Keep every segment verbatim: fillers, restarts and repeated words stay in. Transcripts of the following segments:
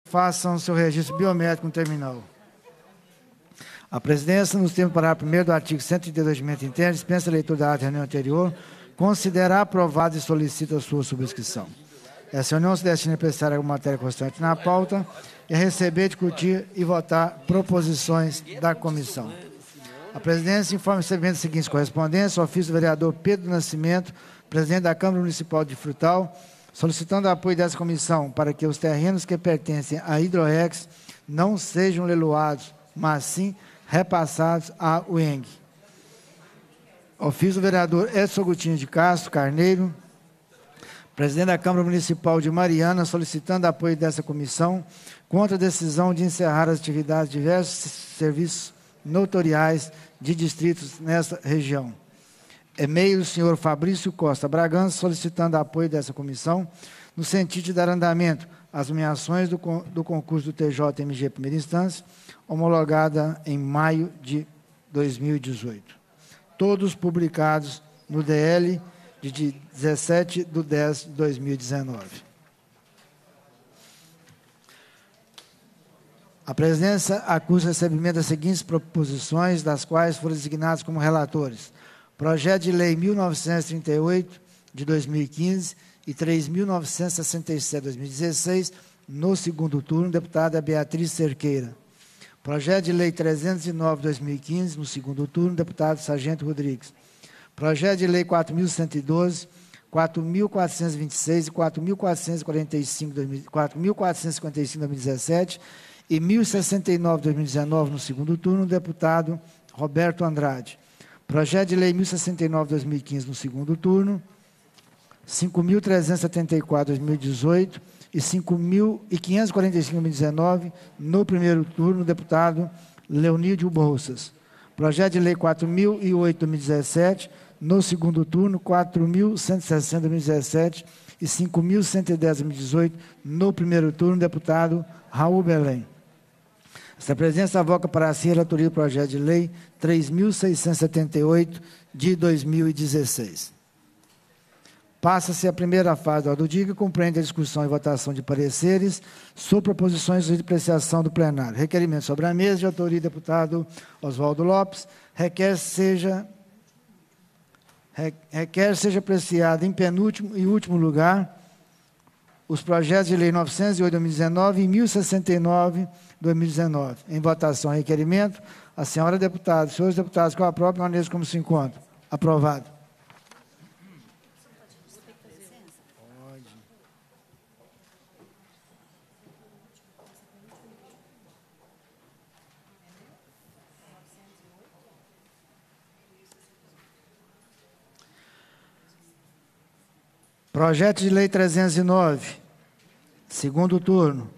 façam seu registro biométrico no terminal. A presidência, nos termos do parágrafo primeiro do artigo cento e trinta e dois do regimento interno, dispensa a leitura da ata da reunião anterior, considera aprovada e solicita a sua subscrição. Essa reunião se destina a apreciar a matéria constante na pauta e a receber, discutir e votar proposições da comissão. A presidência informa o recebimento das seguintes correspondências: ofício do vereador Pedro Nascimento, presidente da Câmara Municipal de Frutal, solicitando o apoio dessa comissão para que os terrenos que pertencem à Hidroex não sejam leiloados, mas sim repassados à U E N G. Ofício do vereador Edson Agostinho de Castro Carneiro, presidente da Câmara Municipal de Mariana, solicitando apoio dessa comissão contra a decisão de encerrar as atividades de diversos serviços notoriais de distritos nessa região. E-mail do senhor Fabrício Costa Bragança, solicitando apoio dessa comissão no sentido de dar andamento às nomeações do, do concurso do T J M G Primeira Instância, homologada em maio de dois mil e dezoito. Todos publicados no D L de dezessete de dez de dois mil e dezenove. A presidência acusa o recebimento das seguintes proposições, das quais foram designados como relatores: projeto de lei mil novecentos e trinta e oito, de dois mil e quinze, e três mil novecentos e sessenta e sete, de dois mil e dezesseis, no segundo turno, deputada Beatriz Cerqueira. Projeto de lei trezentos e nove, de dois mil e quinze, no segundo turno, deputado Sargento Rodrigues. Projeto de lei quatro mil cento e doze, quatro mil quatrocentos e vinte e seis e quatro mil quatrocentos e quarenta e cinco, quatro mil quatrocentos e cinquenta e cinco, de dois mil e dezessete, e mil e sessenta e nove, de dois mil e dezenove, no segundo turno, deputado Roberto Andrade. Projeto de lei mil e sessenta e nove, de dois mil e quinze, no segundo turno, cinco mil trezentos e setenta e quatro, de dois mil e dezoito, e cinco mil quinhentos e quarenta e cinco, de dois mil e dezenove, no primeiro turno, deputado Leonídio Bolsas. Projeto de lei quatro mil e oito, de dois mil e dezessete, no segundo turno, quatro mil cento e sessenta, de dois mil e dezessete, e cinco mil cento e dez, de dois mil e dezoito, no primeiro turno, deputado Raul Belém. Esta presidência avoca para si a relatoria do projeto de lei três mil seiscentos e setenta e oito, de dois mil e dezesseis. Passa-se a primeira fase da ordem do dia, que compreende a discussão e votação de pareceres sobre proposições de apreciação do plenário. Requerimento sobre a mesa, de autoria do deputado Oswaldo Lopes, requer seja, requer seja apreciado em penúltimo e último lugar os projetos de lei novecentos e oito, de dois mil e dezenove e mil e sessenta e nove, de dois mil e dezenove. Em votação, requerimento. A senhora deputada, senhores deputados, qual a própria maneira como se encontra? Aprovado. Projeto de lei trezentos e nove, segundo turno.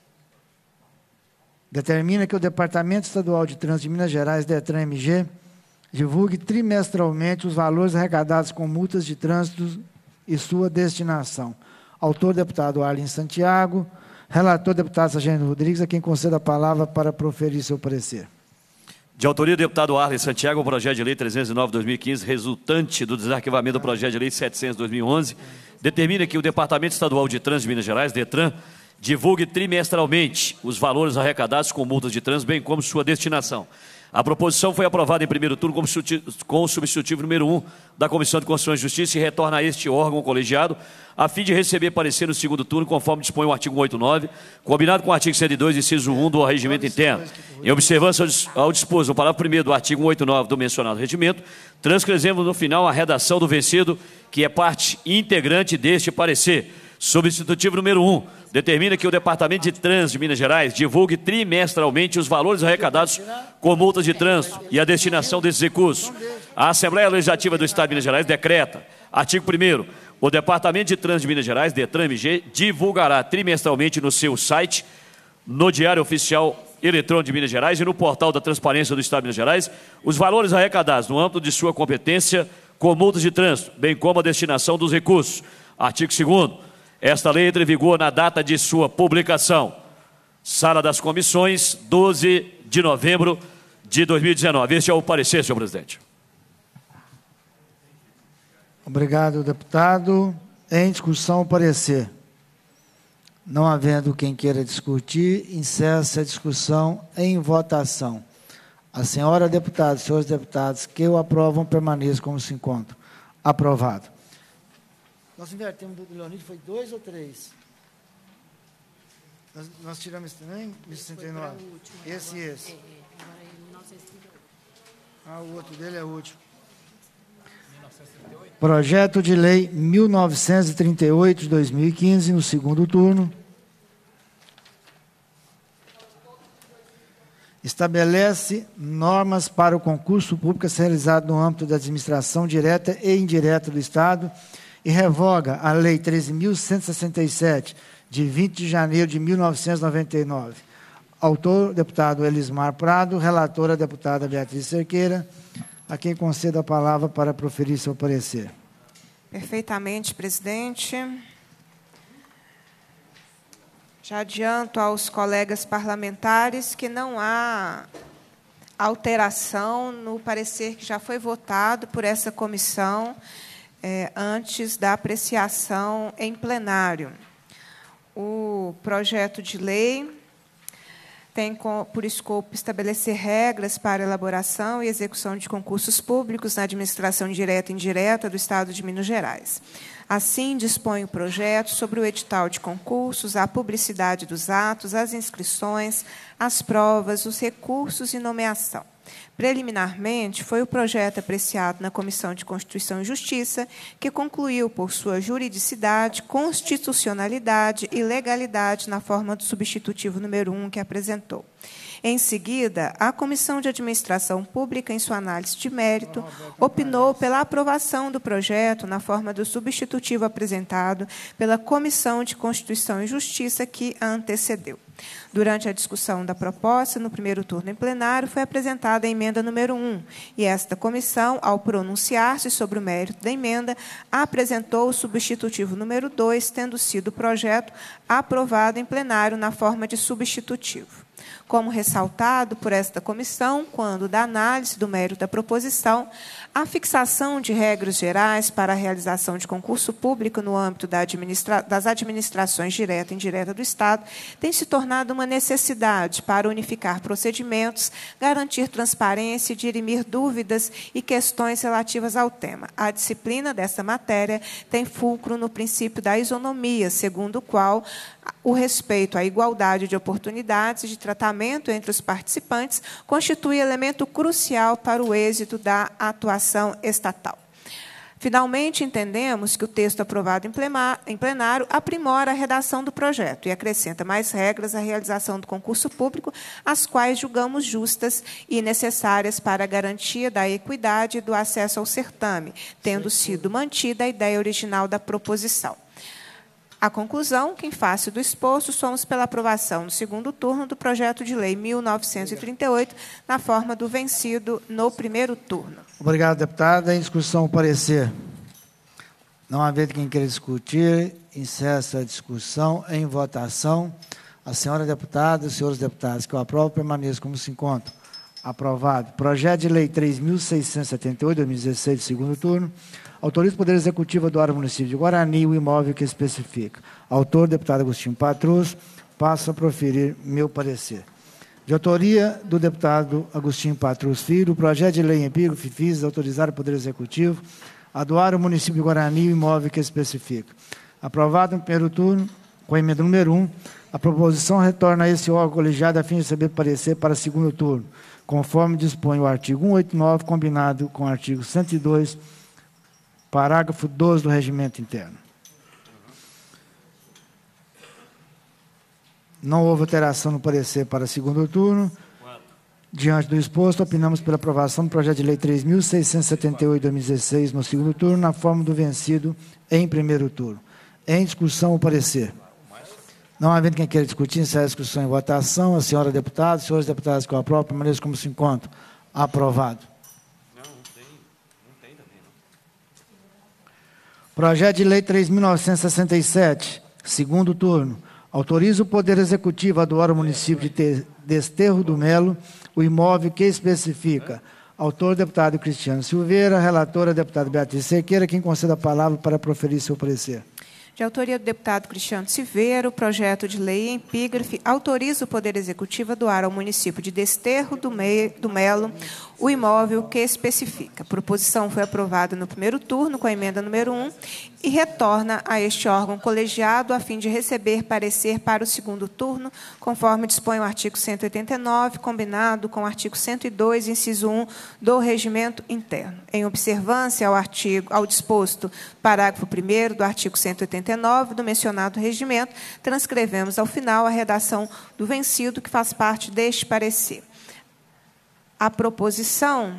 Determina que o Departamento Estadual de Trânsito de Minas Gerais, DETRAN M G, divulgue trimestralmente os valores arrecadados com multas de trânsito e sua destinação. Autor, deputado Arlen Santiago. Relator, deputado Sargento Rodrigues, a quem concedo a palavra para proferir seu parecer. De autoria do deputado Arlen Santiago, o projeto de lei trezentos e nove, de dois mil e quinze, resultante do desarquivamento do projeto de lei setecentos, de dois mil e onze, determina que o Departamento Estadual de Trânsito de Minas Gerais, DETRAN, divulgue trimestralmente os valores arrecadados com multas de trânsito, bem como sua destinação. A proposição foi aprovada em primeiro turno com o substitutivo número um da Comissão de Constituição e Justiça e retorna a este órgão colegiado, a fim de receber parecer no segundo turno, conforme dispõe o artigo cento e oitenta e nove, combinado com o artigo cento e dois, inciso um do Regimento Interno. Em observância ao dispor no parágrafo primeiro do artigo cento e oitenta e nove do mencionado regimento, transcrevemos no final a redação do vencido, que é parte integrante deste parecer. Substitutivo número um, determina que o Departamento de Trânsito de Minas Gerais divulgue trimestralmente os valores arrecadados com multas de trânsito e a destinação desses recursos. A Assembleia Legislativa do Estado de Minas Gerais decreta, artigo primeiro, o Departamento de Trânsito de Minas Gerais, DETRAN M G, divulgará trimestralmente no seu site, no Diário Oficial Eletrônico de Minas Gerais e no Portal da Transparência do Estado de Minas Gerais, os valores arrecadados no âmbito de sua competência com multas de trânsito, bem como a destinação dos recursos. Artigo segundo. Esta lei entra em vigor na data de sua publicação. Sala das Comissões, doze de novembro de dois mil e dezenove. Este é o parecer, senhor presidente. Obrigado, deputado. Em discussão, o parecer. Não havendo quem queira discutir, encerra-se a discussão em votação. A senhora deputada e senhores deputados que o aprovam permaneçam como se encontram. Aprovado. Nós invertemos do Leonide, foi dois ou três? Nós, nós tiramos esse também? mil cento e sessenta e nove. Esse e esse. É, é. Agora é mil novecentos e trinta e oito. Ah, o outro dele é o último. mil novecentos e trinta e oito. Projeto de Lei mil novecentos e trinta e oito de dois mil e quinze, no segundo turno. Estabelece normas para o concurso público a ser realizado no âmbito da administração direta e indireta do Estado e revoga a Lei treze mil cento e sessenta e sete, de vinte de janeiro de mil novecentos e noventa e nove. Autor, deputado Elismar Prado, relatora, deputada Beatriz Cerqueira, a quem concedo a palavra para proferir seu parecer. Perfeitamente, presidente. Já adianto aos colegas parlamentares que não há alteração no parecer que já foi votado por essa comissão eh, antes da apreciação em plenário. O projeto de lei tem por escopo estabelecer regras para elaboração e execução de concursos públicos na administração direta e indireta do Estado de Minas Gerais. Assim, dispõe o projeto sobre o edital de concursos, a publicidade dos atos, as inscrições, as provas, os recursos e nomeação. Preliminarmente, foi o projeto apreciado na Comissão de Constituição e Justiça, que concluiu por sua juridicidade, constitucionalidade e legalidade na forma do substitutivo número um que apresentou. Em seguida, a Comissão de Administração Pública, em sua análise de mérito, opinou pela aprovação do projeto na forma do substitutivo apresentado pela Comissão de Constituição e Justiça que a antecedeu. Durante a discussão da proposta, no primeiro turno em plenário, foi apresentada a emenda número um, e esta comissão, ao pronunciar-se sobre o mérito da emenda, apresentou o substitutivo número dois, tendo sido o projeto aprovado em plenário na forma de substitutivo. Como ressaltado por esta comissão, quando da análise do mérito da proposição, a fixação de regras gerais para a realização de concurso público no âmbito da administra- das administrações direta e indireta do Estado tem se tornado uma necessidade para unificar procedimentos, garantir transparência e dirimir dúvidas e questões relativas ao tema. A disciplina desta matéria tem fulcro no princípio da isonomia, segundo o qual o respeito à igualdade de oportunidades e de tratamento entre os participantes constitui elemento crucial para o êxito da atuação estatal. Finalmente, entendemos que o texto aprovado em plenário aprimora a redação do projeto e acrescenta mais regras à realização do concurso público, as quais julgamos justas e necessárias para a garantia da equidade e do acesso ao certame, tendo sido mantida a ideia original da proposição. A conclusão, que, em face do exposto, somos pela aprovação no segundo turno do projeto de lei mil novecentos e trinta e oito, na forma do vencido no primeiro turno. Obrigado, deputada. Em discussão, o parecer. Não havendo quem queira discutir, encerra a discussão em votação. A senhora deputada e os senhores deputados que o aprovam permaneçam como se encontram. Aprovado. Projeto de lei três mil seiscentos e setenta e oito, dois mil e dezesseis, segundo turno. Autoriza o Poder Executivo a doar ao município de Guarani o imóvel que especifica. Autor, deputado Agostinho Patrus. Passo a proferir meu parecer. De autoria do deputado Agostinho Patrus Filho, o projeto de lei em epígrafe visa autorizar o Poder Executivo a doar ao município de Guarani o imóvel que especifica. Aprovado no primeiro turno, com a emenda número um, a proposição retorna a esse órgão colegiado a fim de receber parecer para segundo turno, conforme dispõe o artigo cento e oitenta e nove, combinado com o artigo cento e dois, parágrafo doze do Regimento Interno. Não houve alteração no parecer para segundo turno. Diante do exposto, opinamos pela aprovação do projeto de lei três mil seiscentos e setenta e oito, dois mil e dezesseis, no segundo turno, na forma do vencido em primeiro turno. Em discussão, o parecer. Não havendo quem queira discutir, encerra a discussão em votação. A senhora deputada, os senhores deputados que o aprovam, permaneçam como se encontram. Aprovado. Projeto de lei três mil novecentos e sessenta e sete, segundo turno. Autoriza o Poder Executivo a doar ao município de Desterro do Melo o imóvel que especifica. Autor, deputado Cristiano Silveira. Relatora, deputada Beatriz Cerqueira. Quem concede a palavra para proferir seu parecer. De autoria do deputado Cristiano Silveira, o projeto de lei em epígrafe autoriza o Poder Executivo a doar ao município de Desterro do, Me do Melo o imóvel que especifica. A proposição foi aprovada no primeiro turno, com a emenda número um, e retorna a este órgão colegiado a fim de receber parecer para o segundo turno, conforme dispõe o artigo cento e oitenta e nove, combinado com o artigo cento e dois, inciso um, do Regimento Interno. Em observância ao, artigo, ao disposto parágrafo primeiro do artigo cento e oitenta e nove do mencionado regimento, transcrevemos ao final a redação do vencido, que faz parte deste parecer. A proposição,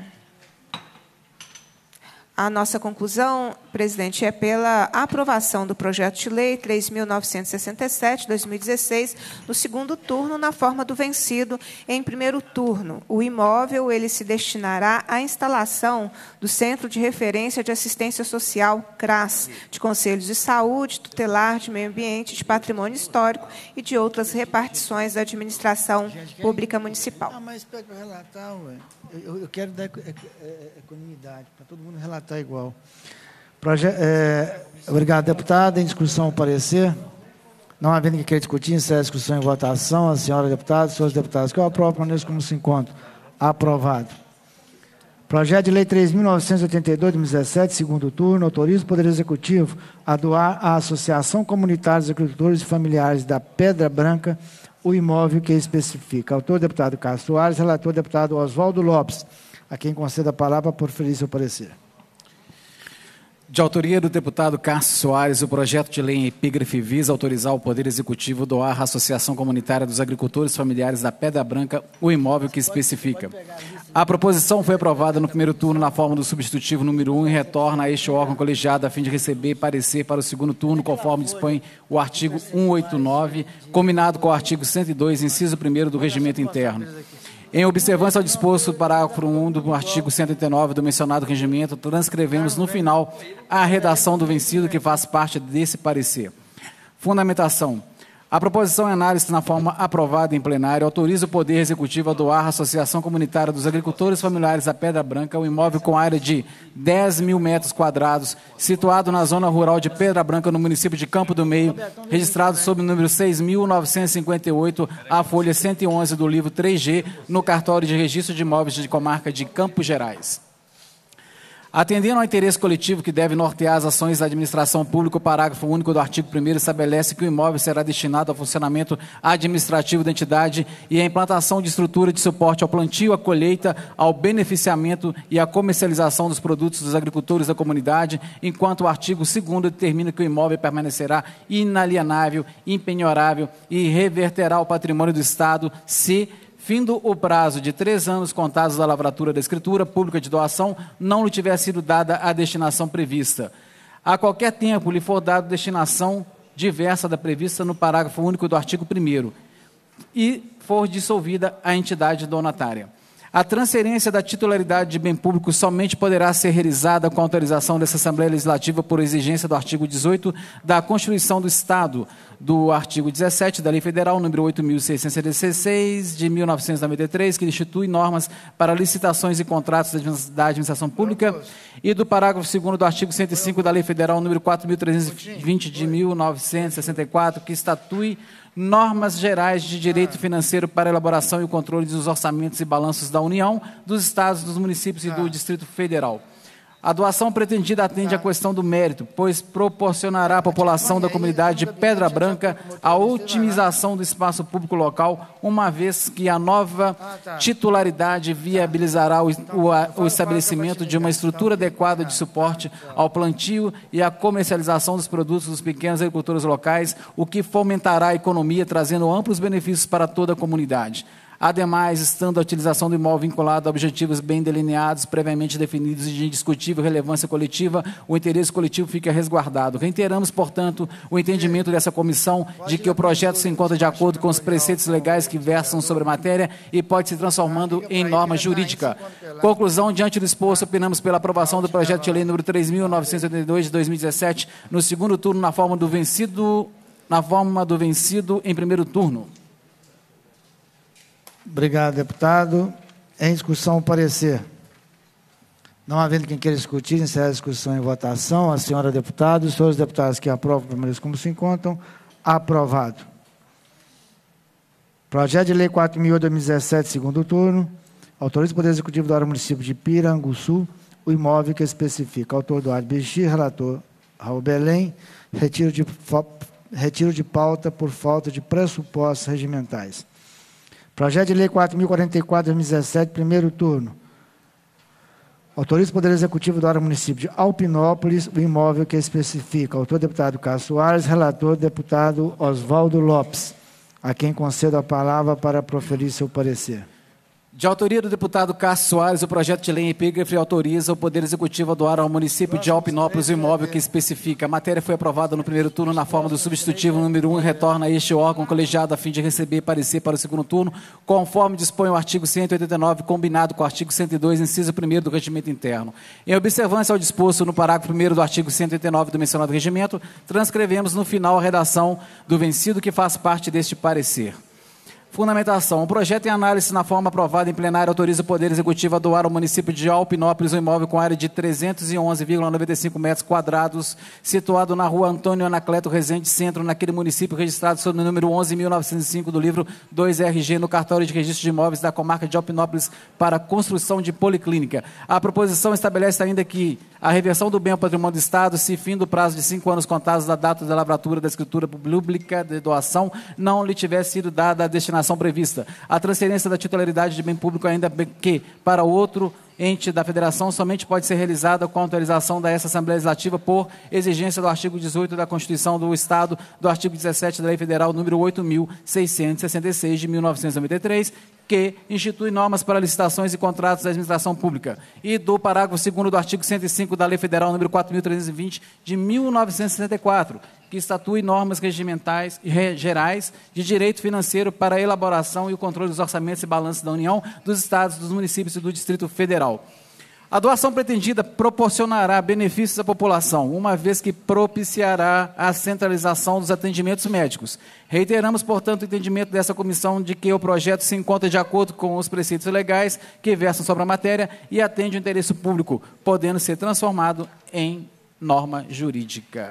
a nossa conclusão, presidente, é pela aprovação do projeto de lei três mil novecentos e sessenta e sete, de dois mil e dezesseis, no segundo turno, na forma do vencido em primeiro turno. O imóvel ele se destinará à instalação do Centro de Referência de Assistência Social, CRAS, de Conselhos de Saúde, Tutelar, de Meio Ambiente, de Patrimônio Histórico e de outras repartições da administração pública municipal. Ah, mas pega para relatar, ué. Eu, eu quero dar equanimidade, para todo mundo relatar igual. Proje é, obrigado, deputada. Em discussão, o parecer. Não havendo ninguém que queira discutir, encerra a discussão em votação. A senhora deputada, senhores deputados, que eu aprovo, permaneço como se encontra. Aprovado. Projeto de lei três mil novecentos e oitenta e dois, de dois mil e dezessete, segundo turno, autoriza o Poder Executivo a doar à Associação Comunitária dos Agricultores e Familiares da Pedra Branca o imóvel que especifica. Autor, deputado Cássio Soares, relator, deputado Oswaldo Lopes, a quem conceda a palavra por oferir seu parecer. De autoria do deputado Cássio Soares, o projeto de lei em epígrafe visa autorizar o Poder Executivo a doar à Associação Comunitária dos Agricultores Familiares da Pedra Branca o imóvel que especifica. A proposição foi aprovada no primeiro turno na forma do substitutivo número um e retorna a este órgão colegiado a fim de receber parecer para o segundo turno, conforme dispõe o artigo cento e oitenta e nove, combinado com o artigo cento e dois, inciso primeiro do Regimento Interno. Em observância ao disposto do parágrafo um do artigo cento e oitenta e nove do mencionado regimento, transcrevemos no final a redação do vencido que faz parte desse parecer. Fundamentação. A proposição em análise na forma aprovada em plenário autoriza o Poder Executivo a doar à Associação Comunitária dos Agricultores Familiares da Pedra Branca o imóvel com área de dez mil metros quadrados, situado na zona rural de Pedra Branca, no município de Campo do Meio, registrado sob o número seis mil novecentos e cinquenta e oito, a folha cento e onze do livro três G, no cartório de registro de imóveis de comarca de Campos Gerais. Atendendo ao interesse coletivo que deve nortear as ações da administração pública, o parágrafo único do artigo primeiro estabelece que o imóvel será destinado ao funcionamento administrativo da entidade e à implantação de estrutura de suporte ao plantio, à colheita, ao beneficiamento e à comercialização dos produtos dos agricultores da comunidade, enquanto o artigo segundo determina que o imóvel permanecerá inalienável, impenhorável e reverterá ao patrimônio do Estado se, findo o prazo de três anos contados da lavratura da escritura pública de doação, não lhe tiver sido dada a destinação prevista. A qualquer tempo lhe for dada destinação diversa da prevista no parágrafo único do artigo primeiro e for dissolvida a entidade donatária. A transferência da titularidade de bem público somente poderá ser realizada com autorização dessa Assembleia Legislativa por exigência do artigo dezoito da Constituição do Estado, do artigo dezessete da Lei Federal número oito mil seiscentos e dezesseis, de mil novecentos e noventa e três, que institui normas para licitações e contratos da administração pública, e do parágrafo segundo do artigo cento e cinco da Lei Federal número quatro mil trezentos e vinte, de mil novecentos e sessenta e quatro, que estatui normas gerais de direito financeiro para a elaboração e o controle dos orçamentos e balanços da União, dos Estados, dos municípios e do Distrito Federal. A doação pretendida atende à questão do mérito, pois proporcionará à população da comunidade de Pedra Branca a otimização do espaço público local, uma vez que a nova titularidade viabilizará o, o, o estabelecimento de uma estrutura adequada de suporte ao plantio e à comercialização dos produtos dos pequenos agricultores locais, o que fomentará a economia, trazendo amplos benefícios para toda a comunidade. Ademais, estando a utilização do imóvel vinculado a objetivos bem delineados, previamente definidos e de indiscutível relevância coletiva, o interesse coletivo fica resguardado. Reiteramos, portanto, o entendimento dessa comissão de que o projeto se encontra de acordo com os preceitos legais que versam sobre a matéria e pode se transformando em norma jurídica. Conclusão, diante do exposto, opinamos pela aprovação do projeto de lei número três mil novecentos e oitenta e dois, de dois mil e dezessete, no segundo turno, na forma do vencido, na forma do vencido em primeiro turno. Obrigado, deputado. Em discussão, o parecer. Não havendo quem queira discutir, encerra a discussão em votação. A senhora deputada, os senhores deputados que aprovam, permaneçam como se encontram. Aprovado. Projeto de Lei quatro mil oito de dois mil e dezessete, segundo turno. Autoriza o Poder Executivo do município de Piranguçu o imóvel que especifica. Autor Eduardo Bexir, relator Raul Belém. Retiro de, retiro de pauta por falta de pressupostos regimentais. Projeto de Lei quatro mil quarenta e quatro de dois mil e dezessete, primeiro turno. Autoriza o Poder Executivo do município de Alpinópolis o imóvel que especifica. Autor deputado Cássio Soares, relator deputado Oswaldo Lopes, a quem concedo a palavra para proferir seu parecer. De autoria do deputado Cássio Soares, o projeto de lei em epígrafe autoriza o Poder Executivo a doar ao município de Alpinópolis o imóvel que especifica. A matéria foi aprovada no primeiro turno na forma do substitutivo número um e retorna a este órgão colegiado a fim de receber parecer para o segundo turno, conforme dispõe o artigo cento e oitenta e nove, combinado com o artigo cento e dois, inciso primeiro do Regimento Interno. Em observância ao disposto no parágrafo primeiro do artigo cento e oitenta e nove do mencionado regimento, transcrevemos no final a redação do vencido que faz parte deste parecer. Fundamentação. O projeto em análise na forma aprovada em plenário autoriza o Poder Executivo a doar ao município de Alpinópolis um imóvel com área de trezentos e onze vírgula noventa e cinco metros quadrados, situado na rua Antônio Anacleto Rezende Centro, naquele município registrado sob o número onze mil novecentos e cinco do livro dois R G no cartório de registro de imóveis da comarca de Alpinópolis para construção de policlínica. A proposição estabelece ainda que a reversão do bem ao patrimônio do Estado, se fim do prazo de cinco anos contados da data da lavratura da escritura pública de doação, não lhe tivesse sido dada a destinação prevista. A transferência da titularidade de bem público, ainda que para outro ente da Federação, somente pode ser realizada com autorização da essa Assembleia Legislativa por exigência do artigo dezoito da Constituição do Estado, do artigo dezessete da Lei Federal número oito mil seiscentos e sessenta e seis de mil novecentos e noventa e três, que institui normas para licitações e contratos da administração pública, e do parágrafo segundo do artigo cento e cinco da Lei Federal número quatro mil trezentos e vinte de mil novecentos e sessenta e quatro, que estatui normas regimentais e gerais de direito financeiro para a elaboração e o controle dos orçamentos e balanços da União, dos Estados, dos municípios e do Distrito Federal. A doação pretendida proporcionará benefícios à população, uma vez que propiciará a centralização dos atendimentos médicos. Reiteramos, portanto, o entendimento dessa comissão de que o projeto se encontra de acordo com os preceitos legais que versam sobre a matéria e atende o interesse público, podendo ser transformado em norma jurídica.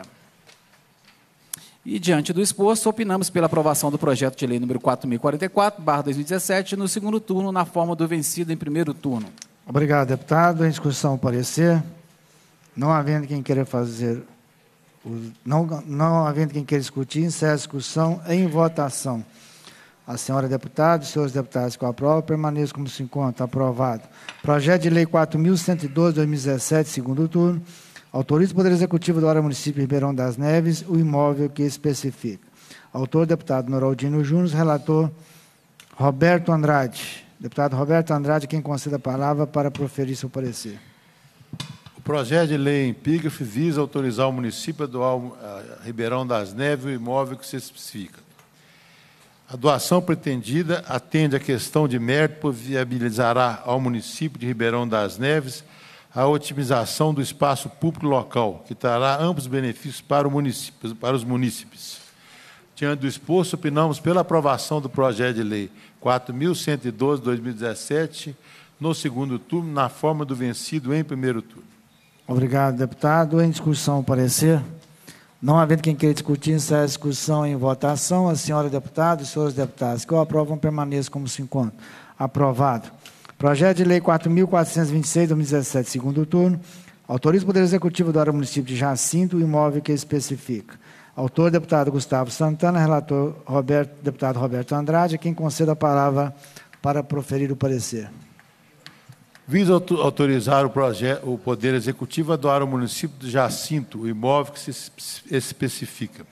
E, diante do exposto, opinamos pela aprovação do projeto de lei número quatro mil e quarenta e quatro, barra dois mil e dezessete, no segundo turno, na forma do vencido em primeiro turno. Obrigado, deputado. Em discussão, parecer. Não havendo quem queira fazer, o, não, não havendo quem queira discutir, encerra a discussão em votação. A senhora deputada, os senhores deputados que aprovam, permaneçam como se encontra. Aprovado. Projeto de lei quatro mil cento e doze, dois mil e dezessete, segundo turno. Autoriza o Poder Executivo do município de Ribeirão das Neves o imóvel que especifica. Autor, deputado Noraldino Júnior, relator Roberto Andrade. Deputado Roberto Andrade, quem concede a palavra para proferir seu parecer. O projeto de lei em epígrafe visa autorizar o município a doar a Ribeirão das Neves o imóvel que se especifica. A doação pretendida atende à questão de mérito, pois viabilizará ao município de Ribeirão das Neves a otimização do espaço público local, que trará amplos benefícios para, o município, para os munícipes. Diante do exposto, opinamos pela aprovação do projeto de lei quatro mil cento e doze, dois mil e dezessete, no segundo turno, na forma do vencido em primeiro turno. Obrigado, deputado. Em discussão, parecer. Não havendo quem queira discutir, encerra a discussão em votação. A senhora deputada, os senhores deputados que o aprovam, permaneçam como se encontram. Aprovado. Projeto de lei quatro mil quatrocentos e vinte e seis, dois mil e dezessete, segundo turno. Autoriza o Poder Executivo do município de Jacinto o imóvel que especifica. Autor, deputado Gustavo Santana, relator, Roberto, deputado Roberto Andrade, a quem conceda a palavra para proferir o parecer. Visa autorizar o, projeto, o Poder Executivo a doar ao município de Jacinto o imóvel que se especifica.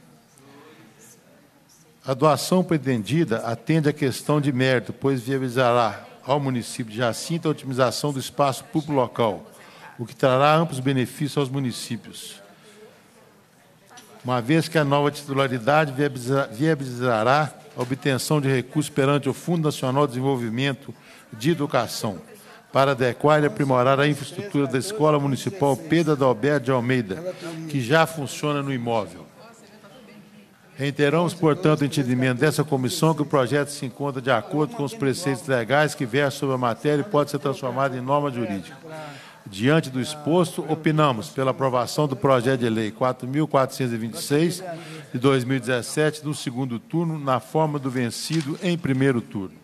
A doação pretendida atende à questão de mérito, pois viabilizará ao município de Jacinto a otimização do espaço público local, o que trará amplos benefícios aos municípios, uma vez que a nova titularidade viabilizará a obtenção de recursos perante o Fundo Nacional de Desenvolvimento de Educação, para adequar e aprimorar a infraestrutura da Escola Municipal Pedro Adalberto de Almeida, que já funciona no imóvel. Reiteramos, portanto, o entendimento dessa comissão que o projeto se encontra de acordo com os preceitos legais que versam sobre a matéria e pode ser transformado em norma jurídica. Diante do exposto, opinamos pela aprovação do projeto de lei quatro mil quatrocentos e vinte e seis, de dois mil e dezessete, no segundo turno, na forma do vencido em primeiro turno.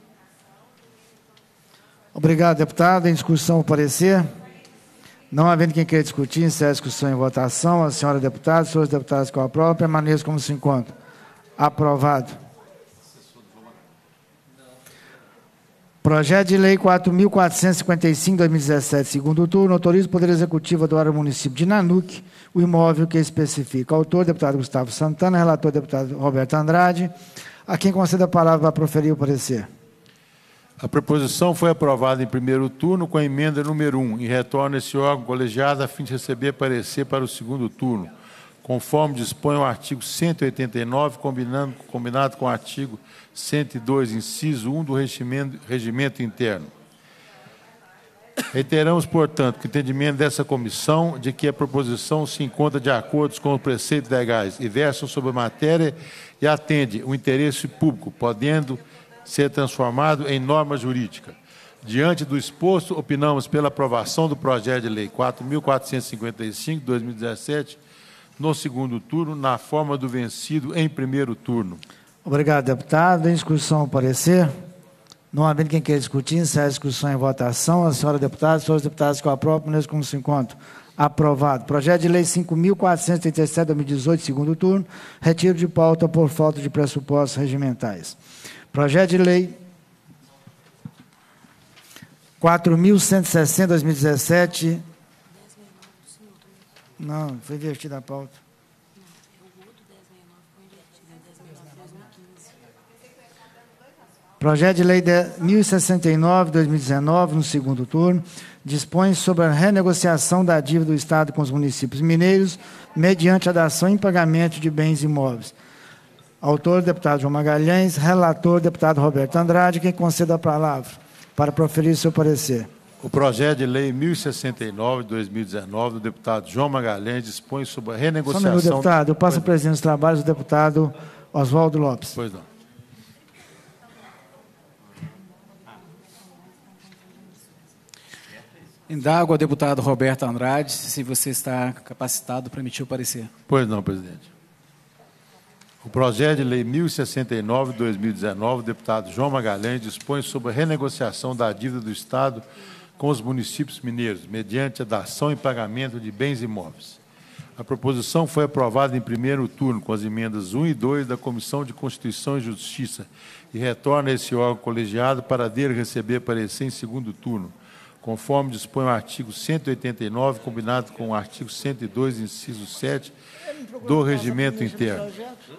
Obrigado, deputado. Em discussão, o parecer. Não havendo quem queira discutir, encerra a discussão em votação. A senhora deputada, os senhores deputados que o aprovam, permaneçam como se encontram. Aprovado. Projeto de lei quatro mil quatrocentos e cinquenta e cinco, dois mil e dezessete, segundo turno, autoriza o Poder Executivo a doar ao município de Nanuque o imóvel que especifica. Autor, deputado Gustavo Santana, relator, deputado Roberto Andrade. A quem concede a palavra para proferir o parecer. A proposição foi aprovada em primeiro turno com a emenda número um e retorna esse órgão colegiado a fim de receber parecer para o segundo turno, conforme dispõe o artigo cento e oitenta e nove, combinando, combinado com o artigo cento e dois, inciso um do regimento, regimento interno. Reiteramos, portanto, que o entendimento dessa comissão de que a proposição se encontra de acordo com os preceitos legais e versam sobre a matéria e atende o interesse público, podendo ser transformado em norma jurídica. Diante do exposto, opinamos pela aprovação do projeto de lei quatro mil quatrocentos e cinquenta e cinco, dois mil e dezessete, no segundo turno, na forma do vencido em primeiro turno. Obrigado, deputado. Em discussão, o parecer. Não havendo quem queira discutir, encerra a discussão em votação. A senhora deputada, os senhores deputados que o aprovam, permaneçam como se encontram. Aprovado. Projeto de lei cinco mil quatrocentos e trinta e sete, dois mil e dezoito, segundo turno. Retiro de pauta por falta de pressupostos regimentais. Projeto de lei quatro mil cento e sessenta, dois mil e dezessete. Não, foi invertida a pauta. Projeto de lei mil e sessenta e nove, dois mil e dezenove, no segundo turno, dispõe sobre a renegociação da dívida do Estado com os municípios mineiros, mediante a dação em pagamento de bens imóveis. Autor, deputado João Magalhães. Relator, deputado Roberto Andrade. Quem concede a palavra para proferir seu parecer. O projeto de lei mil e sessenta e nove, dois mil e dezenove, do deputado João Magalhães, dispõe sobre a renegociação... Só um minuto, deputado. Eu passo a presidente dos trabalhos do deputado Oswaldo Lopes. Pois não. Indago ao deputado Roberto Andrade se você está capacitado para emitir o parecer. Pois não, presidente. O projeto de lei mil e sessenta e nove, dois mil e dezenove, do deputado João Magalhães, dispõe sobre a renegociação da dívida do Estado com os municípios mineiros, mediante a dação e pagamento de bens imóveis. A proposição foi aprovada em primeiro turno, com as emendas um e dois da Comissão de Constituição e Justiça, e retorna a esse órgão colegiado para dele receber parecer em segundo turno, conforme dispõe o artigo cento e oitenta e nove, combinado com o artigo cento e dois, inciso sete, do regimento interno.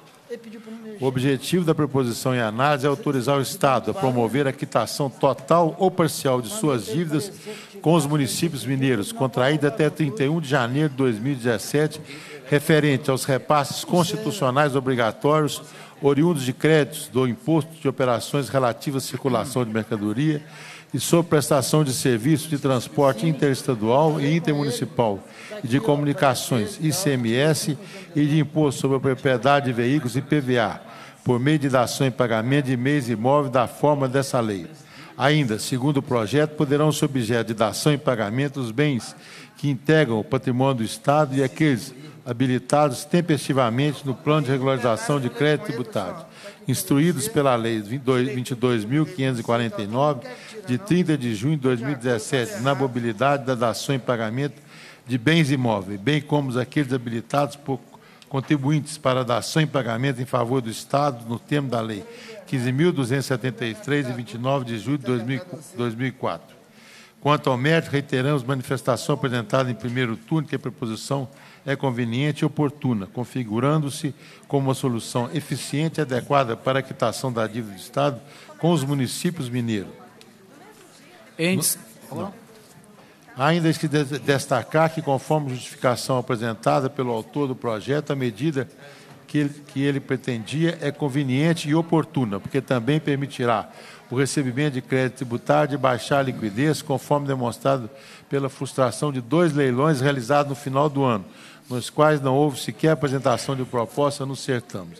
O objetivo da proposição em análise é autorizar o Estado a promover a quitação total ou parcial de suas dívidas com os municípios mineiros, contraída até trinta e um de janeiro de dois mil e dezessete, referente aos repasses constitucionais obrigatórios oriundos de créditos do Imposto de Operações Relativas à Circulação de Mercadoria e sobre prestação de serviços de transporte interestadual e intermunicipal e de comunicações, I C M S, e de Imposto sobre a Propriedade de Veículos, I P V A, por meio de dação em pagamento de bens imóveis da forma dessa lei. Ainda, segundo o projeto, poderão ser objeto de dação em pagamento os bens que integram o patrimônio do Estado e aqueles habilitados tempestivamente no plano de regularização de crédito tributário, instruídos pela Lei vinte e dois mil quinhentos e quarenta e nove, de trinta de junho de dois mil e dezessete, na mobilidade da dação em pagamento de bens imóveis, bem como aqueles habilitados por contribuintes para a dação em pagamento em favor do Estado, no termo da Lei quinze mil duzentos e setenta e três, de vinte e nove de julho de dois mil e quatro. Quanto ao mérito, reiteramos manifestação apresentada em primeiro turno que a proposição é conveniente e oportuna, configurando-se como uma solução eficiente e adequada para a quitação da dívida do Estado com os municípios mineiros. Entes... Não. Ainda que destacar que, conforme justificação apresentada pelo autor do projeto, a medida que ele, que ele pretendia é conveniente e oportuna, porque também permitirá o recebimento de crédito tributário de baixa liquidez, conforme demonstrado pela frustração de dois leilões realizados no final do ano, nos quais não houve sequer apresentação de proposta nos certames.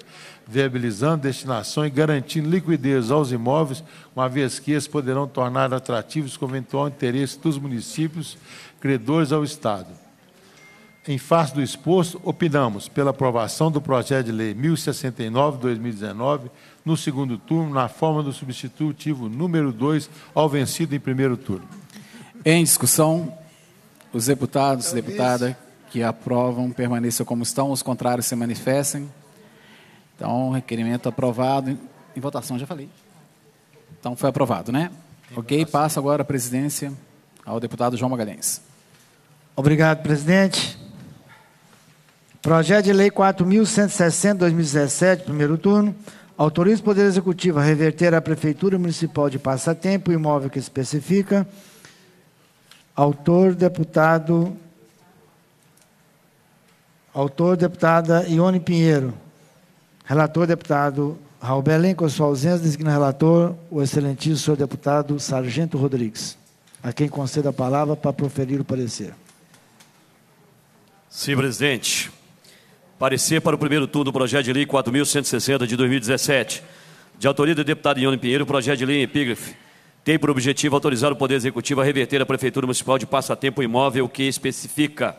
viabilizando destinação e garantindo liquidez aos imóveis, uma vez que esses poderão tornar atrativos com eventual interesse dos municípios credores ao Estado. Em face do exposto, opinamos pela aprovação do projeto de lei mil e sessenta e nove, dois mil e dezenove, no segundo turno, na forma do substitutivo número dois, ao vencido em primeiro turno. Em discussão, os deputados e deputadas que aprovam permaneçam como estão, os contrários se manifestem. Então, requerimento aprovado. Em votação, já falei. Então, foi aprovado, né? Ok, passa agora a presidência ao deputado João Magalhães. Obrigado, presidente. Projeto de lei quatro mil cento e sessenta, dois mil e dezessete, primeiro turno, autoriza o Poder Executivo a reverter à Prefeitura Municipal de Passatempo o imóvel que especifica. Autor, deputado... Autor, deputada Ione Pinheiro. Relator, deputado Raul Belém, com sua ausência, designa relator o excelentíssimo senhor deputado Sargento Rodrigues, a quem concedo a palavra para proferir o parecer. Sim, presidente. Parecer para o primeiro turno do projeto de lei quatro mil cento e sessenta de dois mil e dezessete. De autoria do deputado Ione Pinheiro, o projeto de lei em epígrafe tem por objetivo autorizar o Poder Executivo a reverter à Prefeitura Municipal de Passatempo o imóvel que especifica.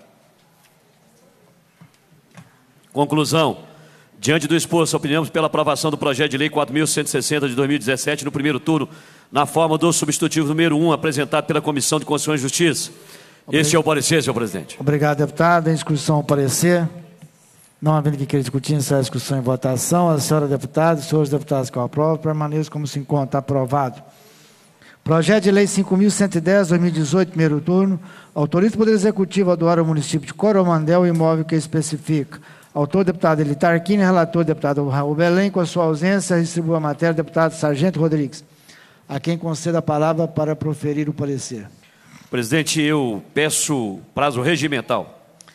Conclusão. Diante do exposto, opinamos pela aprovação do projeto de lei quatro mil cento e sessenta de dois mil e dezessete no primeiro turno, na forma do substitutivo número um, apresentado pela Comissão de Constituição e Justiça. Obrigado. Este é o parecer, senhor presidente. Obrigado, deputado. Em discussão, o parecer. Não havendo que queira discutir, encerra a discussão em votação. A senhora deputada e os senhores deputados que o aprovam, permaneçam como se encontra. Aprovado. Projeto de lei cinco mil cento e dez, dois mil e dezoito, primeiro turno, autoriza o Poder Executivo a doar ao município de Coromandel o imóvel que especifica. Autor, deputado Elitar Arquini, relator, deputado Raul Belém, com a sua ausência, distribui a matéria, deputado Sargento Rodrigues, a quem conceda a palavra para proferir o parecer. Presidente, eu peço prazo regimental.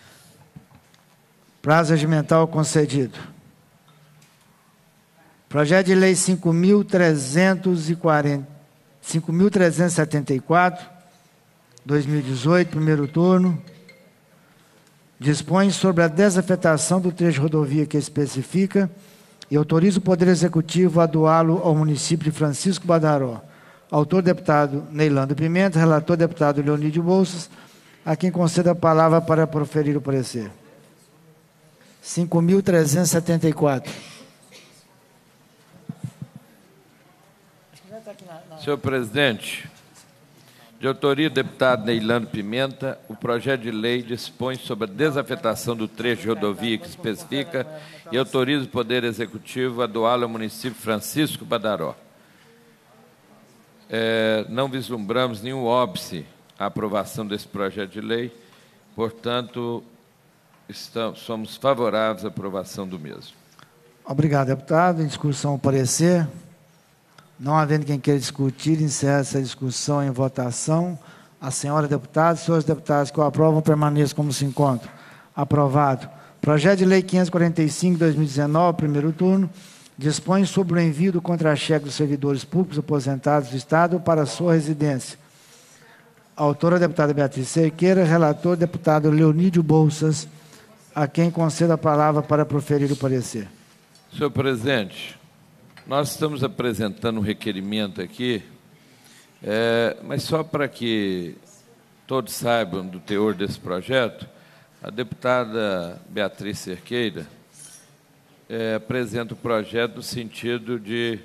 Prazo regimental concedido. Projeto de lei cinco mil trezentos e setenta e quatro, dois mil e dezoito, primeiro turno, dispõe sobre a desafetação do trecho de rodovia que especifica e autoriza o Poder Executivo a doá-lo ao município de Francisco Badaró. Autor, deputado Neilando Pimenta, relator, deputado Leonídio Bolsas, a quem conceda a palavra para proferir o parecer. cinco mil trezentos e setenta e quatro. Senhor presidente, de autoria do deputado Neilando Pimenta, o projeto de lei dispõe sobre a desafetação do trecho de rodovia que especifica e autoriza o Poder Executivo a doá-lo ao município Francisco Badaró. É, não vislumbramos nenhum óbice à aprovação desse projeto de lei, portanto, estamos, somos favoráveis à aprovação do mesmo. Obrigado, deputado. Em discussão, o parecer. Não havendo quem queira discutir, encerra essa discussão em votação. A senhora deputada e senhores deputados que o aprovam permaneçam como se encontram. Aprovado. Projeto de lei quinhentos e quarenta e cinco, dois mil e dezenove, primeiro turno, dispõe sobre o envio do contra-cheque dos servidores públicos aposentados do Estado para a sua residência. Autora, deputada Beatriz Cerqueira, relator, deputado Leonídio Bolsas, a quem conceda a palavra para proferir o parecer. Senhor presidente, nós estamos apresentando um requerimento aqui, é, mas só para que todos saibam do teor desse projeto, a deputada Beatriz Cerqueira é, apresenta o projeto no sentido de,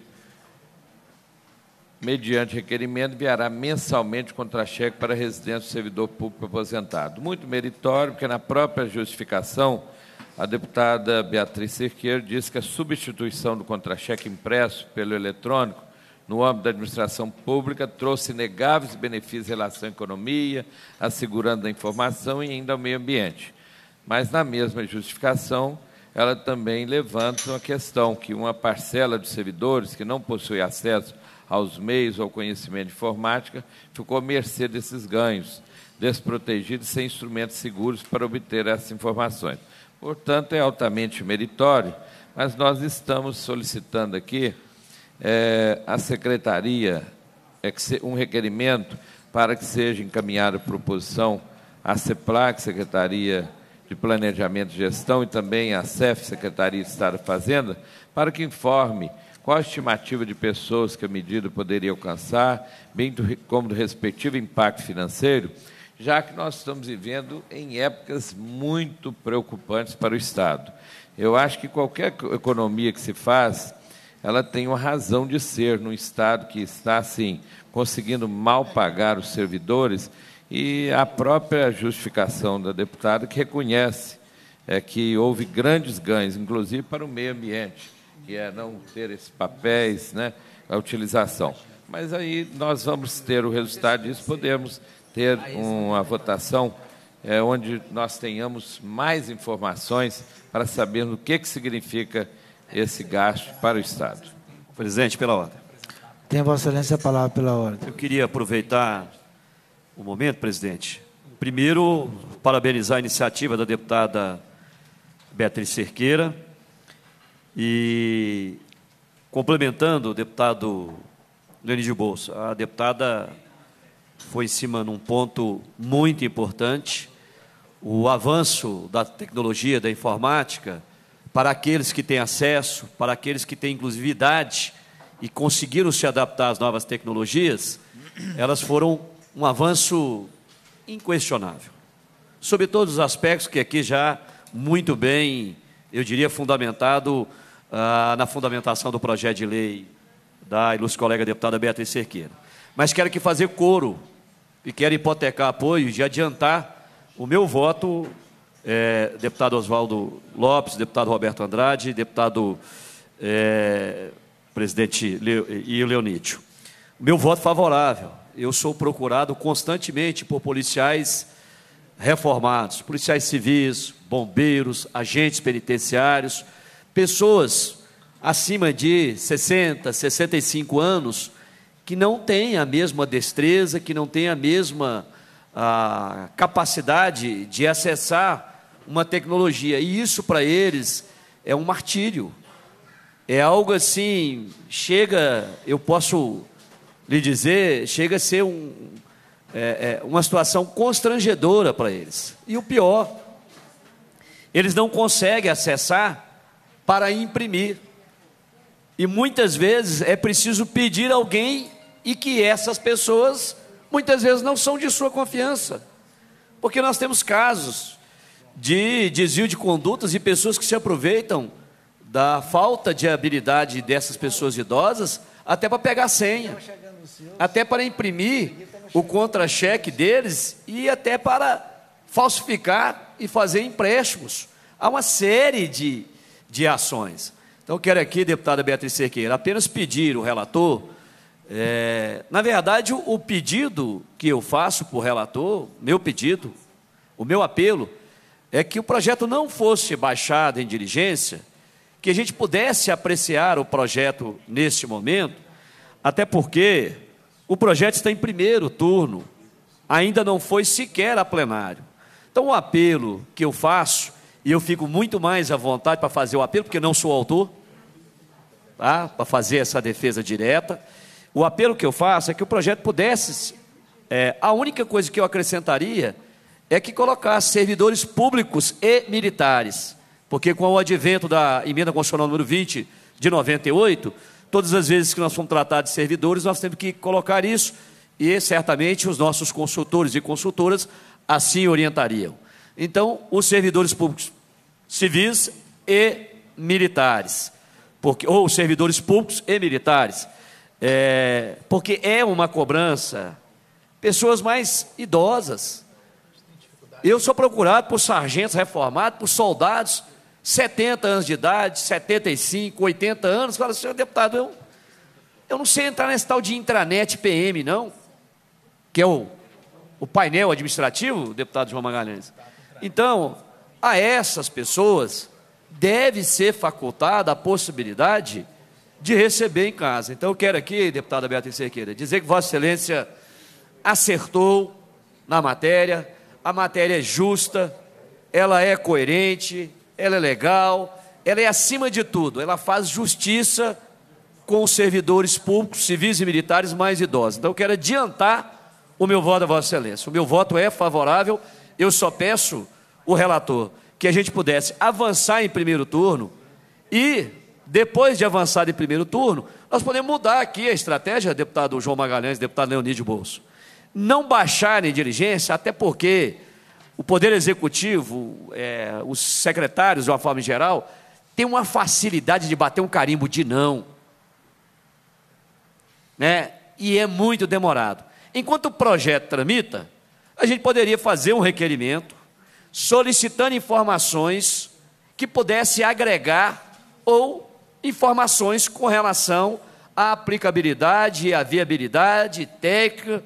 mediante requerimento, enviará mensalmente contra-cheque para a residência do servidor público aposentado. Muito meritório, porque na própria justificação, a deputada Beatriz Cerqueira disse que a substituição do contra-cheque impresso pelo eletrônico no âmbito da administração pública trouxe inegáveis benefícios em relação à economia, à segurança da informação e ainda ao meio ambiente. Mas, na mesma justificação, ela também levanta a questão que uma parcela de servidores que não possui acesso aos meios ou ao conhecimento de informática ficou à mercê desses ganhos, desprotegidos sem instrumentos seguros para obter essas informações. Portanto, é altamente meritório, mas nós estamos solicitando aqui é, a Secretaria, é, um requerimento para que seja encaminhada a proposição à CEPLAC, Secretaria de Planejamento e Gestão, e também à C E F, Secretaria de Estado da Fazenda, para que informe qual a estimativa de pessoas que a medida poderia alcançar, bem do, como do respectivo impacto financeiro, já que nós estamos vivendo em épocas muito preocupantes para o Estado. Eu acho que qualquer economia que se faz, ela tem uma razão de ser num Estado que está, assim, conseguindo mal pagar os servidores, e a própria justificação da deputada que reconhece é, que houve grandes ganhos, inclusive para o meio ambiente, que é não ter esses papéis, né, a utilização. Mas aí nós vamos ter o resultado disso, podemos ter uma votação é, onde nós tenhamos mais informações para saber o que, que significa esse gasto para o Estado. Presidente, pela ordem. Tem Vossa Excelência a palavra pela ordem. Eu queria aproveitar o momento, presidente. Primeiro, parabenizar a iniciativa da deputada Beatriz Cerqueira e, complementando o deputado Leonídio Bolso, a deputada foi em cima num ponto muito importante, o avanço da tecnologia, da informática, para aqueles que têm acesso, para aqueles que têm inclusividade e conseguiram se adaptar às novas tecnologias, elas foram um avanço inquestionável, sob todos os aspectos que aqui já muito bem, eu diria, fundamentado ah, na fundamentação do projeto de lei da ilustre colega deputada Beatriz Cerqueira. Mas quero aqui fazer coro e quero hipotecar apoio de adiantar o meu voto, é, deputado Oswaldo Lopes, deputado Roberto Andrade, deputado é, presidente Leo, e o Leonídio. Meu voto favorável. Eu sou procurado constantemente por policiais reformados, policiais civis, bombeiros, agentes penitenciários, pessoas acima de sessenta, sessenta e cinco anos, que não têm a mesma destreza, que não têm a mesma a, capacidade de acessar uma tecnologia. E isso, para eles, é um martírio. É algo assim, chega, eu posso lhe dizer, chega a ser um, é, é, uma situação constrangedora para eles. E o pior, eles não conseguem acessar para imprimir. E muitas vezes é preciso pedir a alguém e que essas pessoas, muitas vezes, não são de sua confiança. Porque nós temos casos de desvio de condutas e pessoas que se aproveitam da falta de habilidade dessas pessoas idosas até para pegar senha, até para imprimir o contra-cheque deles e até para falsificar e fazer empréstimos. Há uma série de, de ações. Então, eu quero aqui, deputada Beatriz Cerqueira, apenas pedir o relator, é, na verdade, o, o pedido que eu faço para o relator, meu pedido, o meu apelo, é que o projeto não fosse baixado em diligência, que a gente pudesse apreciar o projeto neste momento, até porque o projeto está em primeiro turno, ainda não foi sequer a plenário. Então, o apelo que eu faço, e eu fico muito mais à vontade para fazer o apelo, porque não sou autor, tá? Para fazer essa defesa direta, o apelo que eu faço é que o projeto pudesse, é, a única coisa que eu acrescentaria é que colocasse servidores públicos e militares, porque com o advento da emenda constitucional número vinte de noventa e oito, todas as vezes que nós formos tratar de servidores, nós temos que colocar isso, e certamente os nossos consultores e consultoras assim orientariam. Então, os servidores públicos civis e militares, porque, ou servidores públicos e militares, é, porque é uma cobrança, pessoas mais idosas. Eu sou procurado por sargentos reformados, por soldados, setenta anos de idade, setenta e cinco, oitenta anos, fala, senhor deputado, eu, eu não sei entrar nesse tal de intranet P M, não, que é o, o painel administrativo, deputado João Magalhães. Então, a essas pessoas deve ser facultada a possibilidade de receber em casa. Então, eu quero aqui, deputada Beatriz Cerqueira, dizer que Vossa Excelência acertou na matéria, a matéria é justa, ela é coerente, ela é legal, ela é, acima de tudo, ela faz justiça com os servidores públicos, civis e militares mais idosos. Então, eu quero adiantar o meu voto a Vossa Excelência. O meu voto é favorável, eu só peço, o relator, que a gente pudesse avançar em primeiro turno e depois de avançar em primeiro turno, nós podemos mudar aqui a estratégia, deputado João Magalhães, deputado Leonídio Bolso. Não baixar em diligência, até porque o Poder Executivo, é, os secretários, de uma forma geral, tem uma facilidade de bater um carimbo de não, né? E é muito demorado. Enquanto o projeto tramita, a gente poderia fazer um requerimento solicitando informações que pudesse agregar ou informações com relação à aplicabilidade e à viabilidade técnica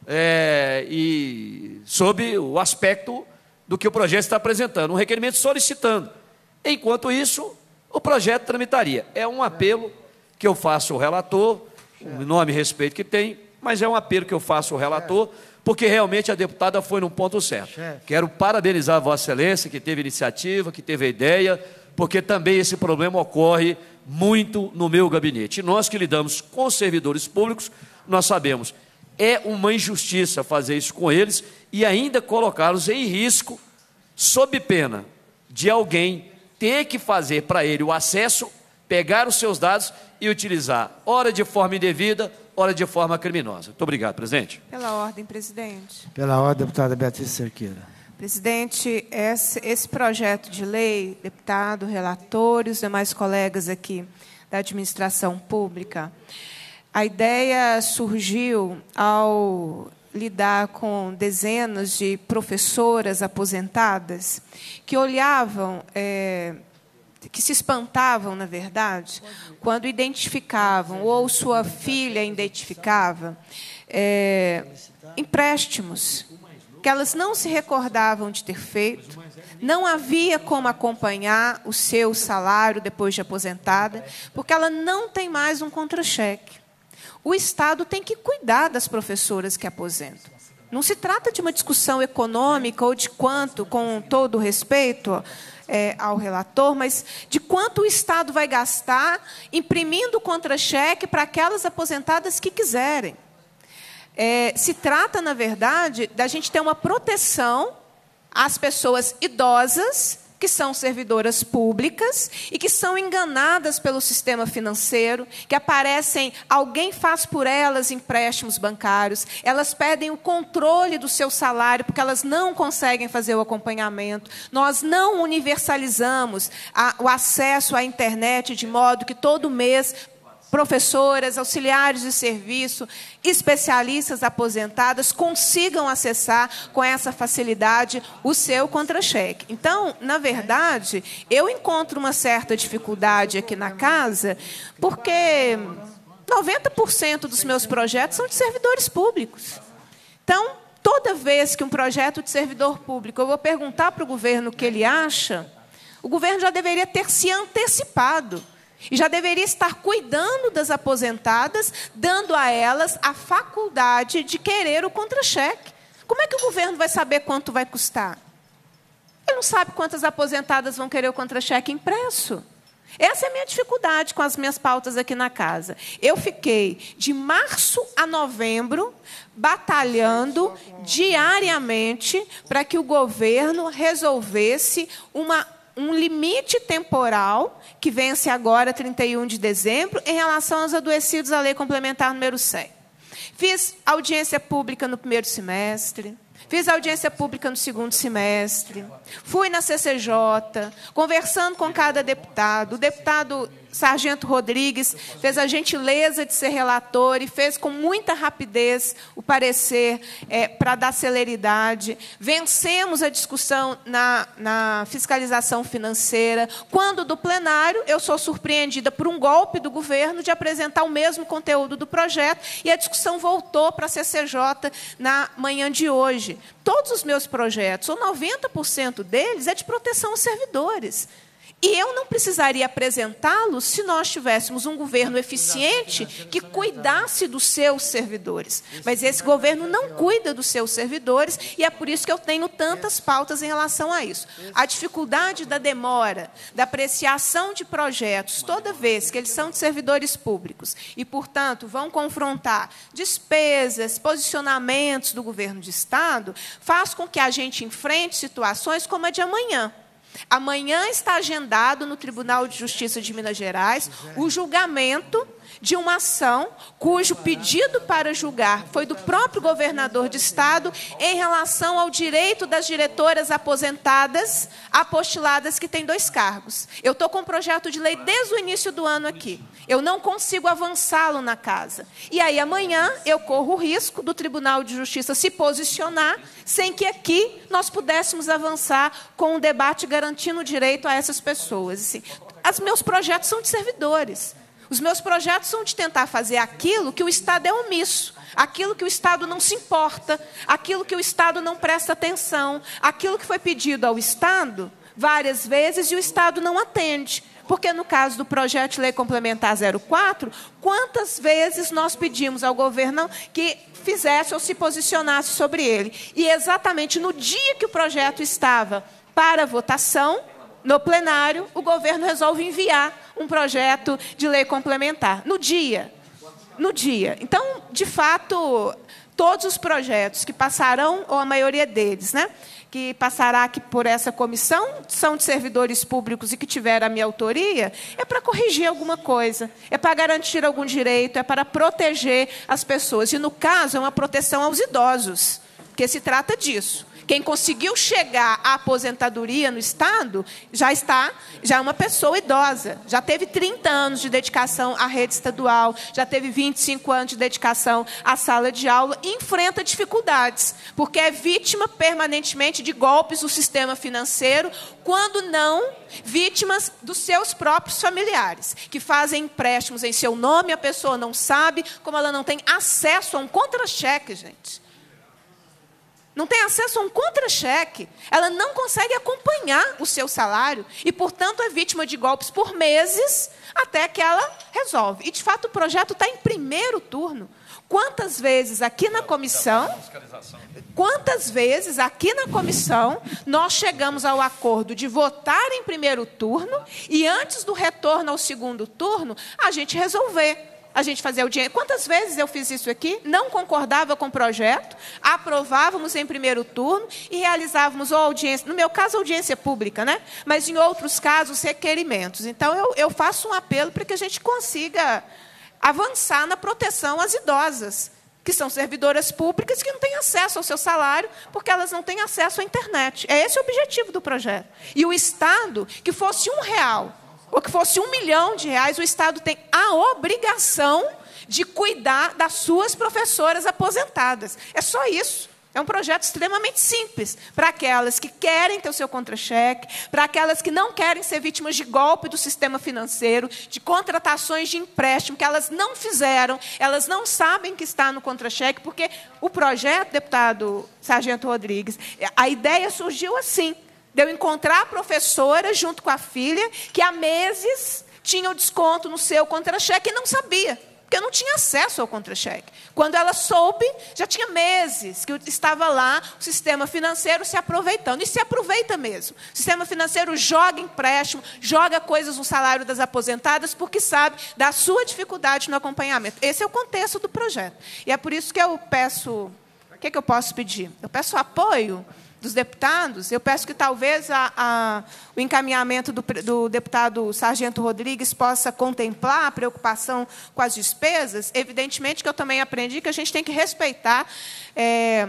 é, e sob o aspecto do que o projeto está apresentando. Um requerimento solicitando. Enquanto isso, o projeto tramitaria. É um apelo que eu faço ao relator, o nome e respeito que tem, mas é um apelo que eu faço ao relator, porque realmente a deputada foi num ponto certo. Quero parabenizar a Vossa Excelência, que teve iniciativa, que teve a ideia, porque também esse problema ocorre muito no meu gabinete. E nós que lidamos com os servidores públicos, nós sabemos, é uma injustiça fazer isso com eles e ainda colocá-los em risco, sob pena de alguém ter que fazer para ele o acesso, pegar os seus dados e utilizar, ora de forma indevida, ora de forma criminosa. Muito obrigado, presidente. Pela ordem, presidente. Pela ordem, deputada Beatriz Cerqueira. Presidente, esse, esse projeto de lei, deputado, relator e os demais colegas aqui da administração pública, a ideia surgiu ao lidar com dezenas de professoras aposentadas que olhavam, é, que se espantavam, na verdade, quando identificavam, ou sua filha identificava, é, empréstimos que elas não se recordavam de ter feito, não havia como acompanhar o seu salário depois de aposentada, porque ela não tem mais um contra-cheque. O Estado tem que cuidar das professoras que aposentam. Não se trata de uma discussão econômica ou de quanto, com todo o respeito é, ao relator, mas de quanto o Estado vai gastar imprimindo contra-cheque para aquelas aposentadas que quiserem. É, se trata, na verdade, da gente ter uma proteção às pessoas idosas, que são servidoras públicas e que são enganadas pelo sistema financeiro, que aparecem, alguém faz por elas empréstimos bancários, elas perdem o controle do seu salário porque elas não conseguem fazer o acompanhamento. Nós não universalizamos a, o acesso à internet de modo que todo mês professoras, auxiliares de serviço, especialistas aposentadas consigam acessar com essa facilidade o seu contra-cheque. Então, na verdade, eu encontro uma certa dificuldade aqui na casa, porque noventa por cento dos meus projetos são de servidores públicos. Então, toda vez que um projeto de servidor público, eu vou perguntar para o governo o que ele acha, o governo já deveria ter se antecipado. E já deveria estar cuidando das aposentadas, dando a elas a faculdade de querer o contra-cheque. Como é que o governo vai saber quanto vai custar? Ele não sabe quantas aposentadas vão querer o contra-cheque impresso. Essa é a minha dificuldade com as minhas pautas aqui na casa. Eu fiquei de março a novembro batalhando diariamente para que o governo resolvesse uma um limite temporal, que vence agora, trinta e um de dezembro, em relação aos adoecidos da Lei Complementar número cem. Fiz audiência pública no primeiro semestre, fiz audiência pública no segundo semestre, fui na C C J, conversando com cada deputado. O deputado Sargento Rodrigues fez a gentileza de ser relator e fez com muita rapidez o parecer é, para dar celeridade. Vencemos a discussão na, na fiscalização financeira. Quando do plenário, eu sou surpreendida por um golpe do governo de apresentar o mesmo conteúdo do projeto e a discussão voltou para a C C J na manhã de hoje. Todos os meus projetos, ou noventa por cento deles, é de proteção aos servidores. E eu não precisaria apresentá-los se nós tivéssemos um governo eficiente que cuidasse dos seus servidores. Mas esse governo não cuida dos seus servidores e é por isso que eu tenho tantas pautas em relação a isso. A dificuldade da demora, da apreciação de projetos, toda vez que eles são de servidores públicos e, portanto, vão confrontar despesas, posicionamentos do governo de Estado, faz com que a gente enfrente situações como a de amanhã. Amanhã está agendado no Tribunal de Justiça de Minas Gerais o julgamento de uma ação cujo pedido para julgar foi do próprio governador de Estado em relação ao direito das diretoras aposentadas, apostiladas, que têm dois cargos. Eu estou com um projeto de lei desde o início do ano aqui. Eu não consigo avançá-lo na casa. E aí, amanhã, eu corro o risco do Tribunal de Justiça se posicionar sem que aqui nós pudéssemos avançar com um debate garantindo o direito a essas pessoas. Assim, os meus projetos são de servidores. Os meus projetos são de tentar fazer aquilo que o Estado é omisso, aquilo que o Estado não se importa, aquilo que o Estado não presta atenção, aquilo que foi pedido ao Estado várias vezes e o Estado não atende. Porque, no caso do projeto de lei complementar zero quatro, quantas vezes nós pedimos ao governo que fizesse ou se posicionasse sobre ele? E exatamente no dia que o projeto estava para votação, no plenário, o governo resolve enviar um projeto de lei complementar. No dia. No dia. Então, de fato, todos os projetos que passarão, ou a maioria deles, né, que passará aqui por essa comissão, são de servidores públicos e que tiveram a minha autoria, é para corrigir alguma coisa, é para garantir algum direito, é para proteger as pessoas. E, no caso, é uma proteção aos idosos, porque se trata disso. Quem conseguiu chegar à aposentadoria no Estado já está, já é uma pessoa idosa, já teve trinta anos de dedicação à rede estadual, já teve vinte e cinco anos de dedicação à sala de aula e enfrenta dificuldades, porque é vítima permanentemente de golpes do sistema financeiro, quando não vítimas dos seus próprios familiares, que fazem empréstimos em seu nome, a pessoa não sabe, como ela não tem acesso a um contra-cheque, gente. Não tem acesso a um contra-cheque, ela não consegue acompanhar o seu salário e, portanto, é vítima de golpes por meses até que ela resolve. E, de fato, o projeto está em primeiro turno. Quantas vezes aqui na comissão, quantas vezes aqui na comissão nós chegamos ao acordo de votar em primeiro turno e, antes do retorno ao segundo turno, a gente resolver. A gente fazia audiência. Quantas vezes eu fiz isso aqui? Não concordava com o projeto, aprovávamos em primeiro turno e realizávamos ou audiência, no meu caso, audiência pública, né? Mas em outros casos, requerimentos. Então, eu, eu faço um apelo para que a gente consiga avançar na proteção às idosas, que são servidoras públicas que não têm acesso ao seu salário, porque elas não têm acesso à internet. É esse o objetivo do projeto. E o Estado, que fosse um real, ou que fosse um milhão de reais, o Estado tem a obrigação de cuidar das suas professoras aposentadas. É só isso. É um projeto extremamente simples para aquelas que querem ter o seu contra-cheque, para aquelas que não querem ser vítimas de golpe do sistema financeiro, de contratações de empréstimo que elas não fizeram, elas não sabem que está no contra-cheque, porque o projeto, deputado Sargento Rodrigues, a ideia surgiu assim, de eu encontrar a professora junto com a filha, que há meses tinha o desconto no seu contra-cheque e não sabia, porque não tinha acesso ao contra-cheque. Quando ela soube, já tinha meses que estava lá o sistema financeiro se aproveitando. E se aproveita mesmo. O sistema financeiro joga empréstimo, joga coisas no salário das aposentadas, porque sabe da sua dificuldade no acompanhamento. Esse é o contexto do projeto. E é por isso que eu peço... O que, é que eu posso pedir? Eu peço apoio dos deputados, eu peço que talvez a, a, o encaminhamento do, do deputado Sargento Rodrigues possa contemplar a preocupação com as despesas. Evidentemente que eu também aprendi que a gente tem que respeitar é,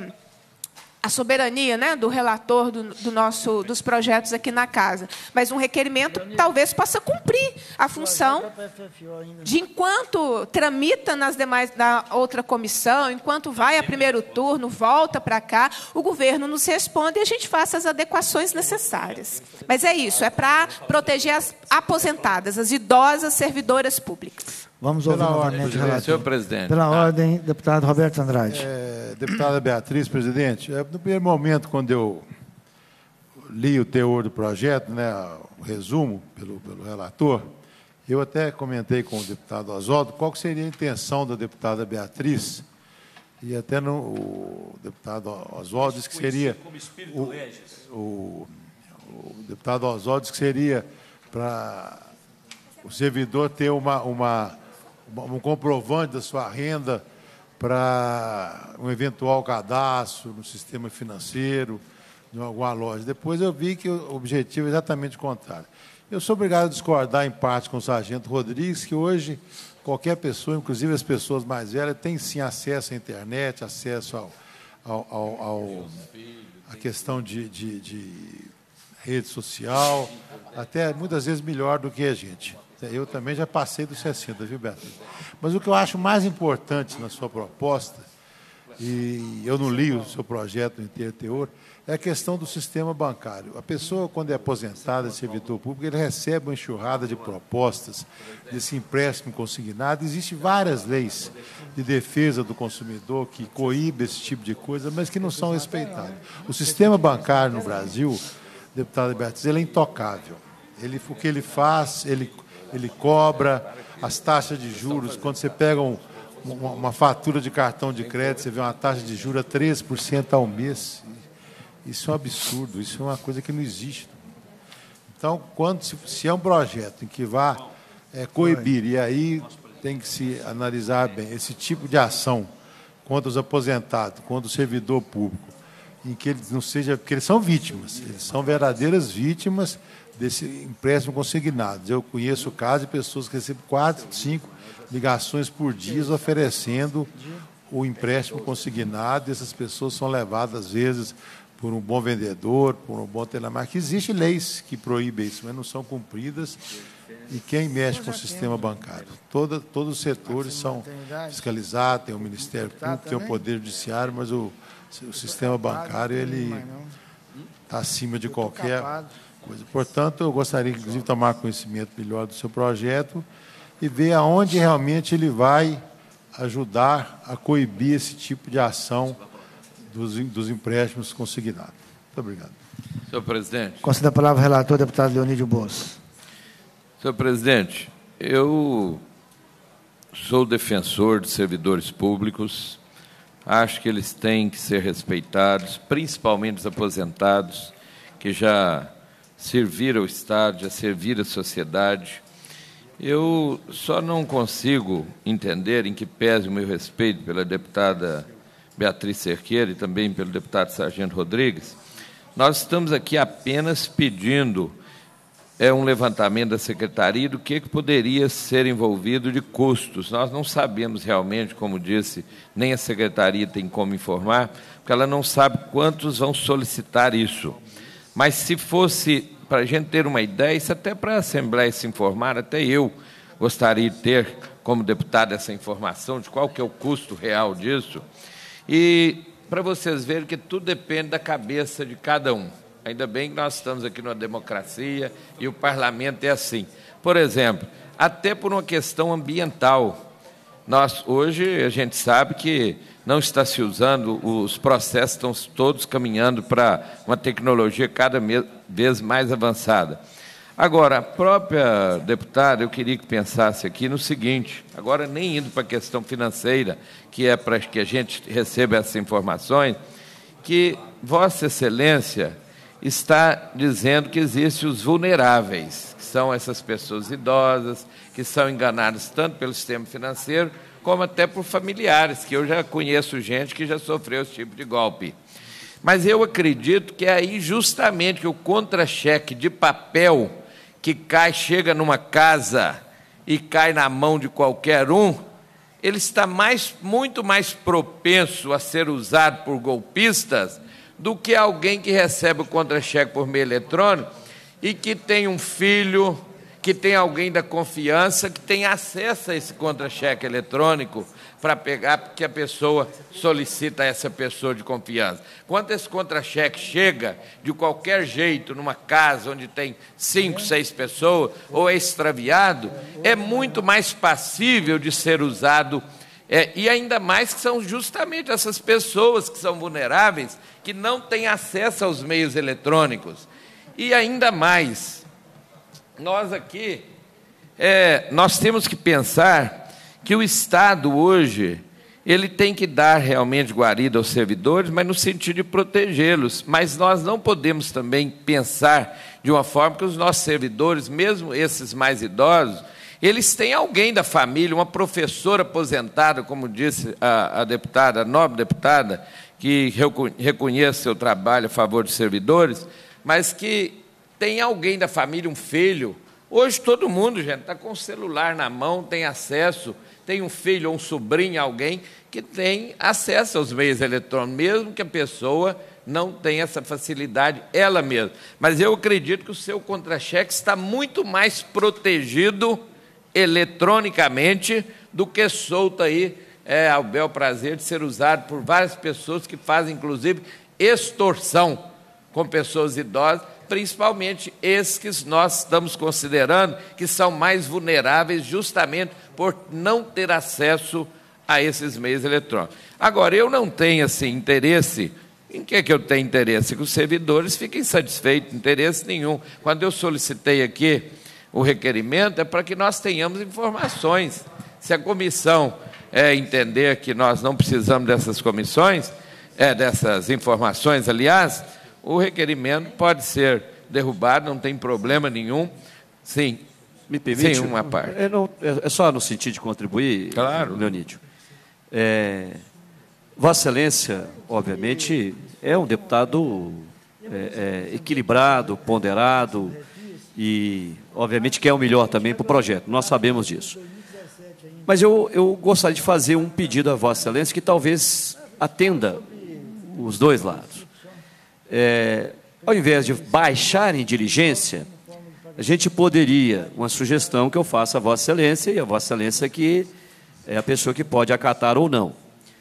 a soberania, né, do relator do, do nosso, dos projetos aqui na casa. Mas um requerimento talvez possa cumprir a função de, enquanto tramita nas demais, na outra comissão, enquanto vai a primeiro turno, volta para cá, o governo nos responde e a gente faça as adequações necessárias. Mas é isso, é para proteger as aposentadas, as idosas servidoras públicas. Vamos ouvir novamente o relator. Senhor presidente. Pela tá. ordem, deputado Roberto Andrade. É, deputada Beatriz, presidente, é, no primeiro momento, quando eu li o teor do projeto, né, o resumo pelo, pelo relator, eu até comentei com o deputado Oswaldo qual seria a intenção da deputada Beatriz, e até no, o deputado Oswaldo disse que seria... O, o, o deputado Oswaldo disse que seria para o servidor ter uma... uma um comprovante da sua renda para um eventual cadastro no sistema financeiro, de alguma loja. Depois eu vi que o objetivo é exatamente o contrário. Eu sou obrigado a discordar, em parte, com o sargento Rodrigues, que hoje qualquer pessoa, inclusive as pessoas mais velhas, tem sim acesso à internet, acesso ao, ao, ao, ao a questão de, de, de rede social, até muitas vezes melhor do que a gente. Eu também já passei dos sessenta, viu, Beatriz? Mas o que eu acho mais importante na sua proposta, e eu não li o seu projeto inteiro teor, é a questão do sistema bancário. A pessoa, quando é aposentada de servidor público, ele recebe uma enxurrada de propostas desse empréstimo consignado. Existem várias leis de defesa do consumidor que coíbem esse tipo de coisa, mas que não são respeitadas. O sistema bancário no Brasil, deputada Beatriz, ele é intocável. Ele, o que ele faz, ele, ele cobra as taxas de juros. Quando você pega um, uma, uma fatura de cartão de crédito, você vê uma taxa de juros a treze por cento ao mês. Isso é um absurdo, isso é uma coisa que não existe. Então, quando, se, se é um projeto em que vá é, coibir, e aí tem que se analisar bem, esse tipo de ação contra os aposentados, contra o servidor público, em que eles não sejam, porque eles são vítimas, eles são verdadeiras vítimas desse empréstimo consignado. Eu conheço casos de pessoas que recebem quatro, cinco ligações por dia oferecendo o empréstimo consignado, e essas pessoas são levadas, às vezes, por um bom vendedor, por um bom telemarketing. Existem leis que proíbem isso, mas não são cumpridas. E quem mexe com o sistema bancário? Toda, todos os setores são fiscalizados, tem o Ministério Público, tem o Poder Judiciário, mas o, o sistema bancário ele está acima de qualquer coisa. Portanto, eu gostaria, inclusive, de tomar conhecimento melhor do seu projeto e ver aonde realmente ele vai ajudar a coibir esse tipo de ação Dos, dos empréstimos consignados. Muito obrigado. Senhor presidente. Conceda a palavra ao relator, deputado Leonídio Bolso. Senhor presidente, eu sou defensor de servidores públicos, acho que eles têm que ser respeitados, principalmente os aposentados, que já serviram ao Estado, já serviram à sociedade. Eu só não consigo entender, em que pese o meu respeito pela deputada Beatriz Cerqueira e também pelo deputado Sargento Rodrigues, nós estamos aqui apenas pedindo é, um levantamento da Secretaria do que, que poderia ser envolvido de custos. Nós não sabemos realmente, como disse, nem a Secretaria tem como informar, porque ela não sabe quantos vão solicitar isso. Mas, se fosse, para a gente ter uma ideia, isso até para a Assembleia se informar, até eu gostaria de ter, como deputado, essa informação de qual que é o custo real disso. E para vocês verem que tudo depende da cabeça de cada um. Ainda bem que nós estamos aqui numa democracia e o parlamento é assim. Por exemplo, até por uma questão ambiental. Nós, hoje, a gente sabe que não está se usando, os processos estão todos caminhando para uma tecnologia cada vez mais avançada. Agora, a própria deputada, eu queria que pensasse aqui no seguinte, agora nem indo para a questão financeira, que é para que a gente receba essas informações, que Vossa Excelência está dizendo que existem os vulneráveis, que são essas pessoas idosas, que são enganadas tanto pelo sistema financeiro, como até por familiares, que eu já conheço gente que já sofreu esse tipo de golpe. Mas eu acredito que é aí justamente que o contra-cheque de papel que cai, chega numa casa e cai na mão de qualquer um, ele está mais, muito mais propenso a ser usado por golpistas do que alguém que recebe o contra-cheque por meio eletrônico e que tem um filho, que tem alguém da confiança, que tem acesso a esse contra-cheque eletrônico para pegar, porque a pessoa solicita a essa pessoa de confiança. Quando esse contra-cheque chega de qualquer jeito numa casa onde tem cinco, seis pessoas, ou é extraviado, é muito mais passível de ser usado, é, e ainda mais que são justamente essas pessoas que são vulneráveis, que não têm acesso aos meios eletrônicos. E ainda mais, nós aqui, é, nós temos que pensar que o Estado hoje, ele tem que dar realmente guarida aos servidores, mas no sentido de protegê-los. Mas nós não podemos também pensar de uma forma que os nossos servidores, mesmo esses mais idosos, eles têm alguém da família, uma professora aposentada, como disse a, a deputada, a nobre deputada, que reconheça seu trabalho a favor dos servidores, mas que tem alguém da família, um filho. Hoje todo mundo, gente, está com o celular na mão, tem acesso, tem um filho ou um sobrinho, alguém que tem acesso aos meios eletrônicos, mesmo que a pessoa não tenha essa facilidade ela mesma. Mas eu acredito que o seu contra-cheque está muito mais protegido eletronicamente do que solto aí, é, ao bel prazer de ser usado por várias pessoas que fazem, inclusive, extorsão com pessoas idosas, principalmente esses que nós estamos considerando que são mais vulneráveis justamente por não ter acesso a esses meios eletrônicos. Agora, eu não tenho assim, interesse. Em que, é que eu tenho interesse? Que os servidores fiquem satisfeitos, interesse nenhum. Quando eu solicitei aqui o requerimento, é para que nós tenhamos informações. Se a comissão é, entender que nós não precisamos dessas comissões, é, dessas informações, aliás, o requerimento pode ser derrubado, não tem problema nenhum. Sim. Me permite? Sim, uma parte. É, não, é só no sentido de contribuir, claro, Leonídio. É, Vossa Excelência, obviamente, é um deputado é, é, equilibrado, ponderado e, obviamente, quer o melhor também para o projeto. Nós sabemos disso. Mas eu, eu gostaria de fazer um pedido a Vossa Excelência que talvez atenda os dois lados. É, ao invés de baixar em diligência, a gente poderia, uma sugestão que eu faço a Vossa Excelência, e a Vossa Excelência que é a pessoa que pode acatar ou não.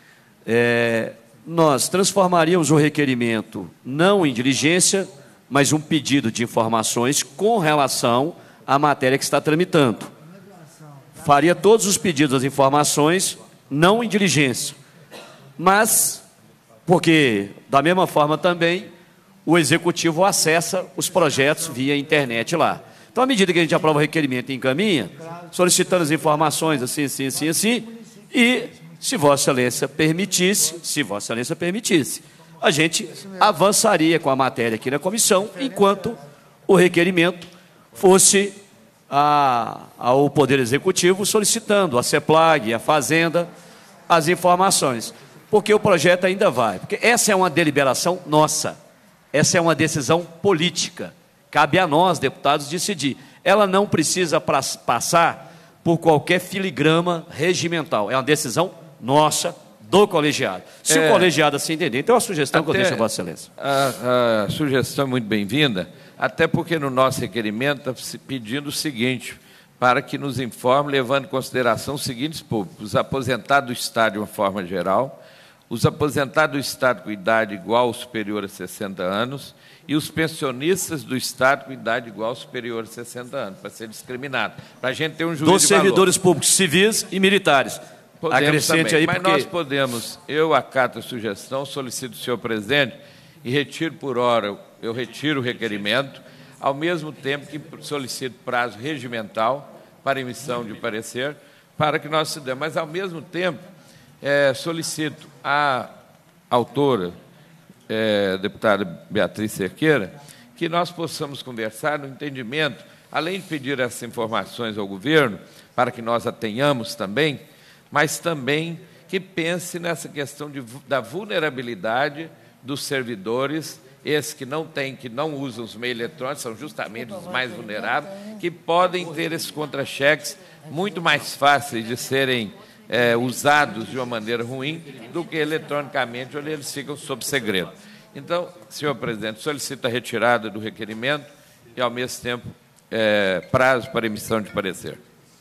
É, nós transformaríamos o requerimento não em diligência, mas um pedido de informações com relação à matéria que está tramitando. Faria todos os pedidos das informações não em diligência, mas porque, da mesma forma também, o Executivo acessa os projetos via internet lá. Então, à medida que a gente aprova o requerimento e encaminha, solicitando as informações assim, assim, assim, assim, e, se Vossa Excelência permitisse, se Vossa Excelência permitisse, a gente avançaria com a matéria aqui na comissão, enquanto o requerimento fosse a, ao Poder Executivo solicitando a CEPLAG, a Fazenda, as informações. Porque o projeto ainda vai. Porque essa é uma deliberação nossa. Essa é uma decisão política. Cabe a nós, deputados, decidir. Ela não precisa pra, passar por qualquer filigrama regimental. É uma decisão nossa, do colegiado. Se é, o colegiado assim entender, então é uma sugestão que eu deixo a Vossa Excelência. A, a sugestão é muito bem-vinda, até porque no nosso requerimento está pedindo o seguinte, para que nos informe, levando em consideração os seguintes públicos: os aposentados do Estado de uma forma geral, os aposentados do Estado com idade igual ou superior a sessenta anos e os pensionistas do Estado com idade igual ou superior a sessenta anos, para ser discriminado, para a gente ter um juízo dos de valor. Servidores públicos civis e militares. Podemos Acrescente também, aí, mas porque... nós podemos, eu acato a sugestão, solicito o senhor presidente e retiro por hora, eu retiro o requerimento, ao mesmo tempo que solicito prazo regimental para emissão de parecer, para que nós se dê, mas ao mesmo tempo é, solicito à autora, é, deputada Beatriz Cerqueira, que nós possamos conversar no entendimento, além de pedir essas informações ao governo, para que nós a tenhamos também, mas também que pense nessa questão de, da vulnerabilidade dos servidores, esses que não têm, que não usam os meios eletrônicos, são justamente os mais vulneráveis, que podem ter esses contra-cheques muito mais fáceis de serem é, usados de uma maneira ruim do que eletronicamente, onde eles ficam sob segredo. Então, senhor presidente, solicito a retirada do requerimento e, ao mesmo tempo, é, prazo para emissão de parecer.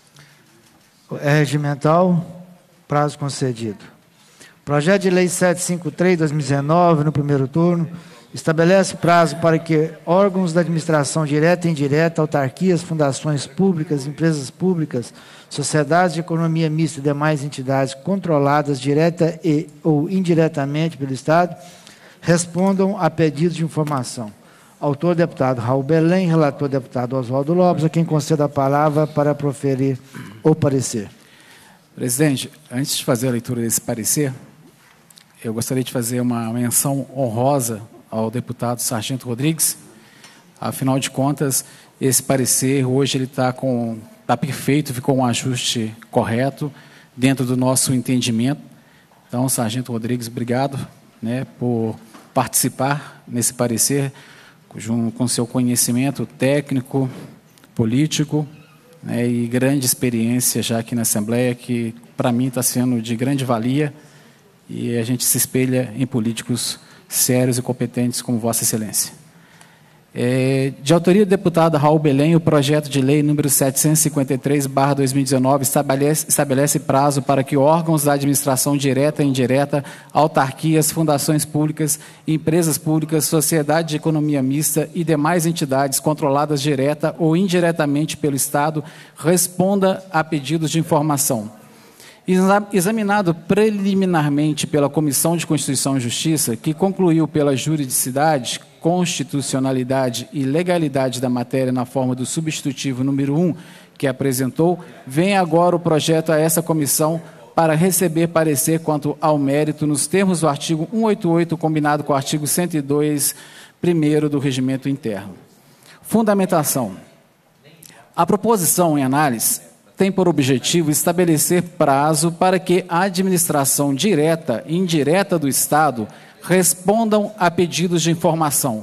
É regimental. Prazo concedido. Projeto de Lei setecentos e cinquenta e três, dois mil e dezenove, no primeiro turno, estabelece prazo para que órgãos da administração direta e indireta, autarquias, fundações públicas, empresas públicas, sociedades de economia mista e demais entidades controladas direta e ou indiretamente pelo Estado, respondam a pedidos de informação. Autor, deputado Raul Belém, relator, deputado Oswaldo Lopes, a quem conceda a palavra para proferir o parecer. Presidente, antes de fazer a leitura desse parecer, eu gostaria de fazer uma menção honrosa ao deputado Sargento Rodrigues. Afinal de contas, esse parecer hoje ele está com está perfeito, ficou um ajuste correto dentro do nosso entendimento. Então, Sargento Rodrigues, obrigado né, por participar nesse parecer, com seu conhecimento técnico, político, né, e grande experiência já aqui na Assembleia, que para mim está sendo de grande valia, e a gente se espelha em políticos sérios e competentes como Vossa Excelência. É, de autoria do deputado Raul Belém, o projeto de lei número setecentos e cinquenta e três barra dois mil e dezenove estabelece, estabelece prazo para que órgãos da administração direta e indireta, autarquias, fundações públicas, empresas públicas, sociedade de economia mista e demais entidades controladas direta ou indiretamente pelo Estado responda a pedidos de informação. Examinado preliminarmente pela Comissão de Constituição e Justiça, que concluiu pela juridicidade, constitucionalidade e legalidade da matéria na forma do substitutivo número um que apresentou, vem agora o projeto a essa comissão para receber parecer quanto ao mérito nos termos do artigo cento e oitenta e oito, combinado com o artigo cento e dois, primeiro do Regimento Interno. Fundamentação. A proposição em análise tem por objetivo estabelecer prazo para que a administração direta e indireta do Estado respondam a pedidos de informação.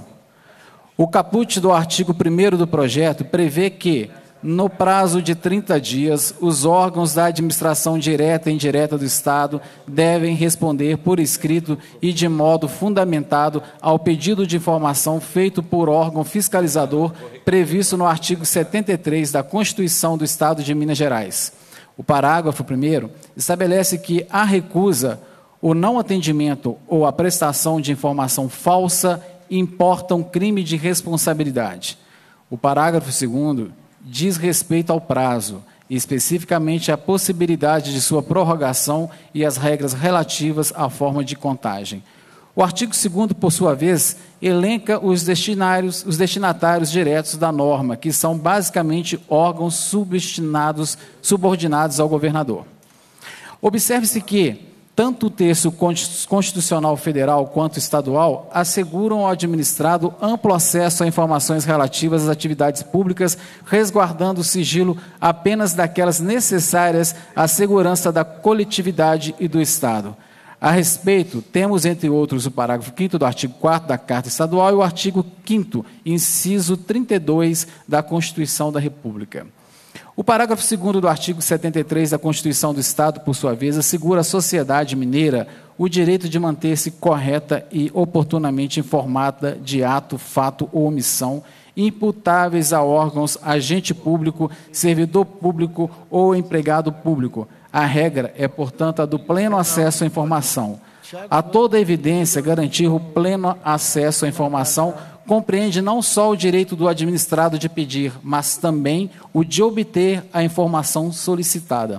O caput do artigo primeiro do projeto prevê que, no prazo de trinta dias, os órgãos da administração direta e indireta do Estado devem responder por escrito e de modo fundamentado ao pedido de informação feito por órgão fiscalizador previsto no artigo setenta e três da Constituição do Estado de Minas Gerais. O parágrafo primeiro estabelece que a recusa, o não atendimento ou a prestação de informação falsa importam crime de responsabilidade. O parágrafo segundo diz respeito ao prazo, e especificamente à possibilidade de sua prorrogação e as regras relativas à forma de contagem. O artigo segundo, por sua vez, elenca os destinatários, os destinatários diretos da norma, que são basicamente órgãos subordinados, subordinados ao governador. Observe-se que tanto o texto constitucional federal quanto estadual asseguram ao administrado amplo acesso a informações relativas às atividades públicas, resguardando o sigilo apenas daquelas necessárias à segurança da coletividade e do Estado. A respeito, temos, entre outros, o parágrafo quinto do artigo quarto da Carta Estadual e o artigo quinto, inciso trinta e dois da Constituição da República. O parágrafo segundo do artigo setenta e três da Constituição do Estado, por sua vez, assegura à sociedade mineira o direito de manter-se correta e oportunamente informada de ato, fato ou omissão imputáveis a órgãos, agente público, servidor público ou empregado público. A regra é, portanto, a do pleno acesso à informação. A toda evidência, garantir o pleno acesso à informação compreende não só o direito do administrado de pedir, mas também o de obter a informação solicitada.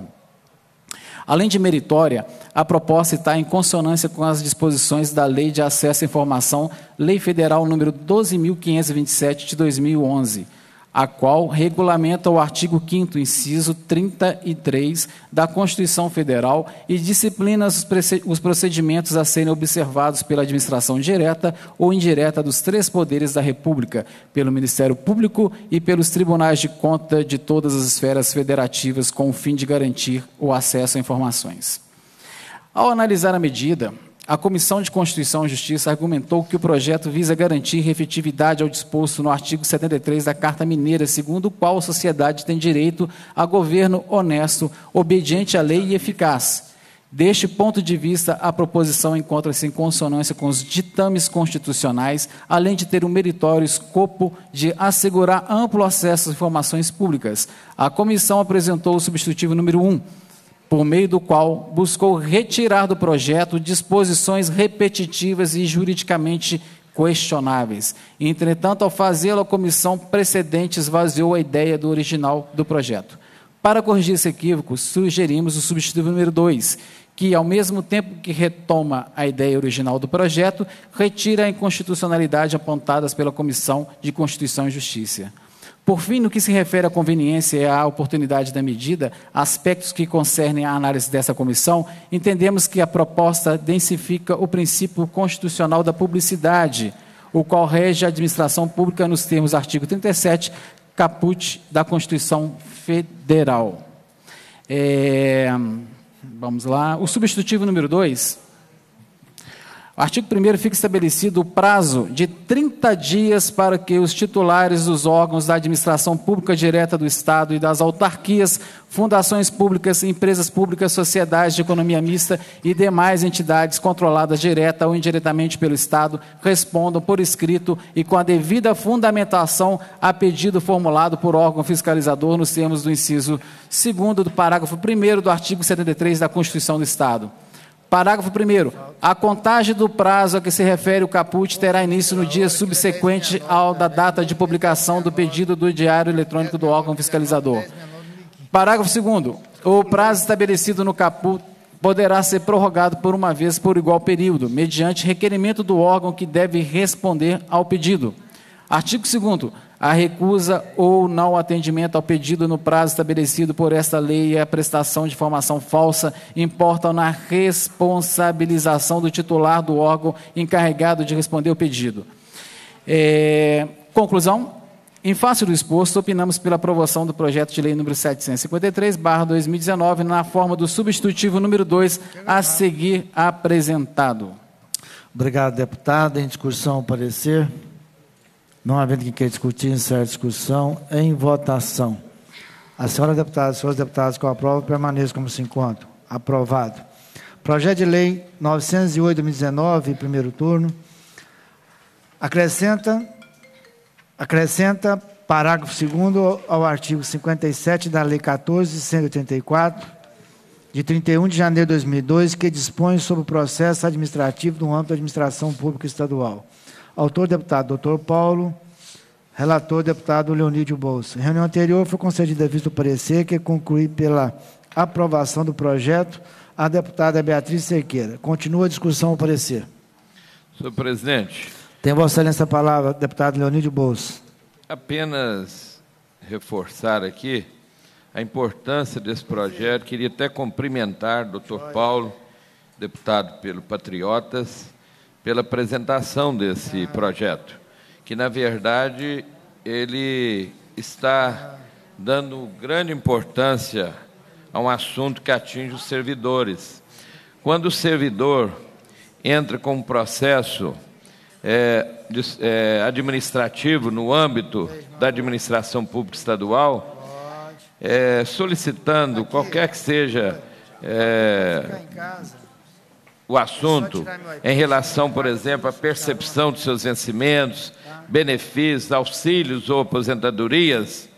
Além de meritória, a proposta está em consonância com as disposições da Lei de Acesso à Informação, Lei Federal número doze mil quinhentos e vinte e sete, de dois mil e onze, a qual regulamenta o artigo quinto, inciso trinta e três da Constituição Federal e disciplina os procedimentos a serem observados pela administração direta ou indireta dos três poderes da República, pelo Ministério Público e pelos tribunais de conta de todas as esferas federativas, com o fim de garantir o acesso a informações. Ao analisar a medida, a Comissão de Constituição e Justiça argumentou que o projeto visa garantir efetividade ao disposto no artigo setenta e três da Carta Mineira, segundo o qual a sociedade tem direito a governo honesto, obediente à lei e eficaz. Deste ponto de vista, a proposição encontra-se em consonância com os ditames constitucionais, além de ter um meritório escopo de assegurar amplo acesso às informações públicas. A comissão apresentou o substitutivo número um, por meio do qual buscou retirar do projeto disposições repetitivas e juridicamente questionáveis. Entretanto, ao fazê-lo, a comissão precedente esvaziou a ideia do original do projeto. Para corrigir esse equívoco, sugerimos o substitutivo número dois, que, ao mesmo tempo que retoma a ideia original do projeto, retira a inconstitucionalidade apontadas pela Comissão de Constituição e Justiça. Por fim, no que se refere à conveniência e à oportunidade da medida, aspectos que concernem a análise dessa comissão, entendemos que a proposta densifica o princípio constitucional da publicidade, o qual rege a administração pública nos termos do artigo trinta e sete, caput da Constituição Federal. É, vamos lá. O substitutivo número dois. O artigo primeiro fica estabelecido o prazo de trinta dias para que os titulares dos órgãos da administração pública direta do Estado e das autarquias, fundações públicas, empresas públicas, sociedades de economia mista e demais entidades controladas direta ou indiretamente pelo Estado respondam por escrito e com a devida fundamentação a pedido formulado por órgão fiscalizador nos termos do inciso segundo do parágrafo primeiro do artigo setenta e três da Constituição do Estado. Parágrafo primeiro. A contagem do prazo a que se refere o caput terá início no dia subsequente ao da data de publicação do pedido do diário eletrônico do órgão fiscalizador. Parágrafo segundo. O prazo estabelecido no caput poderá ser prorrogado por uma vez por igual período, mediante requerimento do órgão que deve responder ao pedido. Artigo segundo. A recusa ou não atendimento ao pedido no prazo estabelecido por esta lei e a prestação de informação falsa importam na responsabilização do titular do órgão encarregado de responder o pedido. É, conclusão. Em face do exposto, opinamos pela aprovação do projeto de lei número setecentos e cinquenta e três barra dois mil e dezenove na forma do substitutivo número dois a seguir apresentado. Obrigado, deputado. Em discussão, parecer. Não havendo quem queira discutir, encerra a discussão. Em votação. A senhora deputada e os senhores deputados que eu aprovo permaneçam como se encontram. Aprovado. Projeto de lei novecentos e oito, dois mil e dezenove, primeiro turno. Acrescenta, acrescenta parágrafo segundo ao artigo cinquenta e sete da Lei quatorze mil cento e oitenta e quatro, de trinta e um de janeiro de dois mil e dois, que dispõe sobre o processo administrativo no âmbito da administração pública estadual. Autor, deputado doutor Paulo. Relator, deputado Leonídio Bolsa. Em reunião anterior, foi concedida a vista do parecer, que conclui pela aprovação do projeto a deputada Beatriz Cerqueira. Continua a discussão, o parecer. Senhor presidente. Tem Vossa Excelência a palavra, deputado Leonídio Bolsa. Apenas reforçar aqui a importância desse projeto. Queria até cumprimentar o doutor Paulo, deputado pelo Patriotas, pela apresentação desse projeto, que, na verdade, ele está dando grande importância a um assunto que atinge os servidores. Quando o servidor entra com um processo é, de, é, administrativo no âmbito da administração pública estadual, é, solicitando qualquer que seja é, o assunto em relação, por exemplo, à percepção dos seus vencimentos, benefícios, auxílios ou aposentadorias,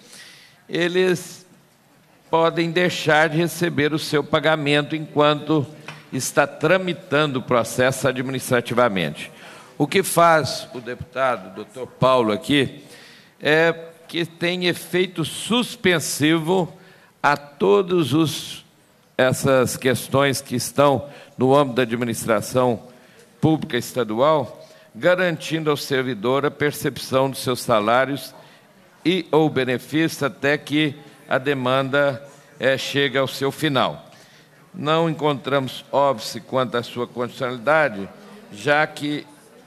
eles podem deixar de receber o seu pagamento enquanto está tramitando o processo administrativamente. O que faz o deputado doutor Paulo aqui é que tem efeito suspensivo a todos os essas questões que estão no âmbito da administração pública estadual, garantindo ao servidor a percepção dos seus salários e ou benefícios até que a demanda é, chegue ao seu final. Não encontramos óbice quanto à sua condicionalidade, já que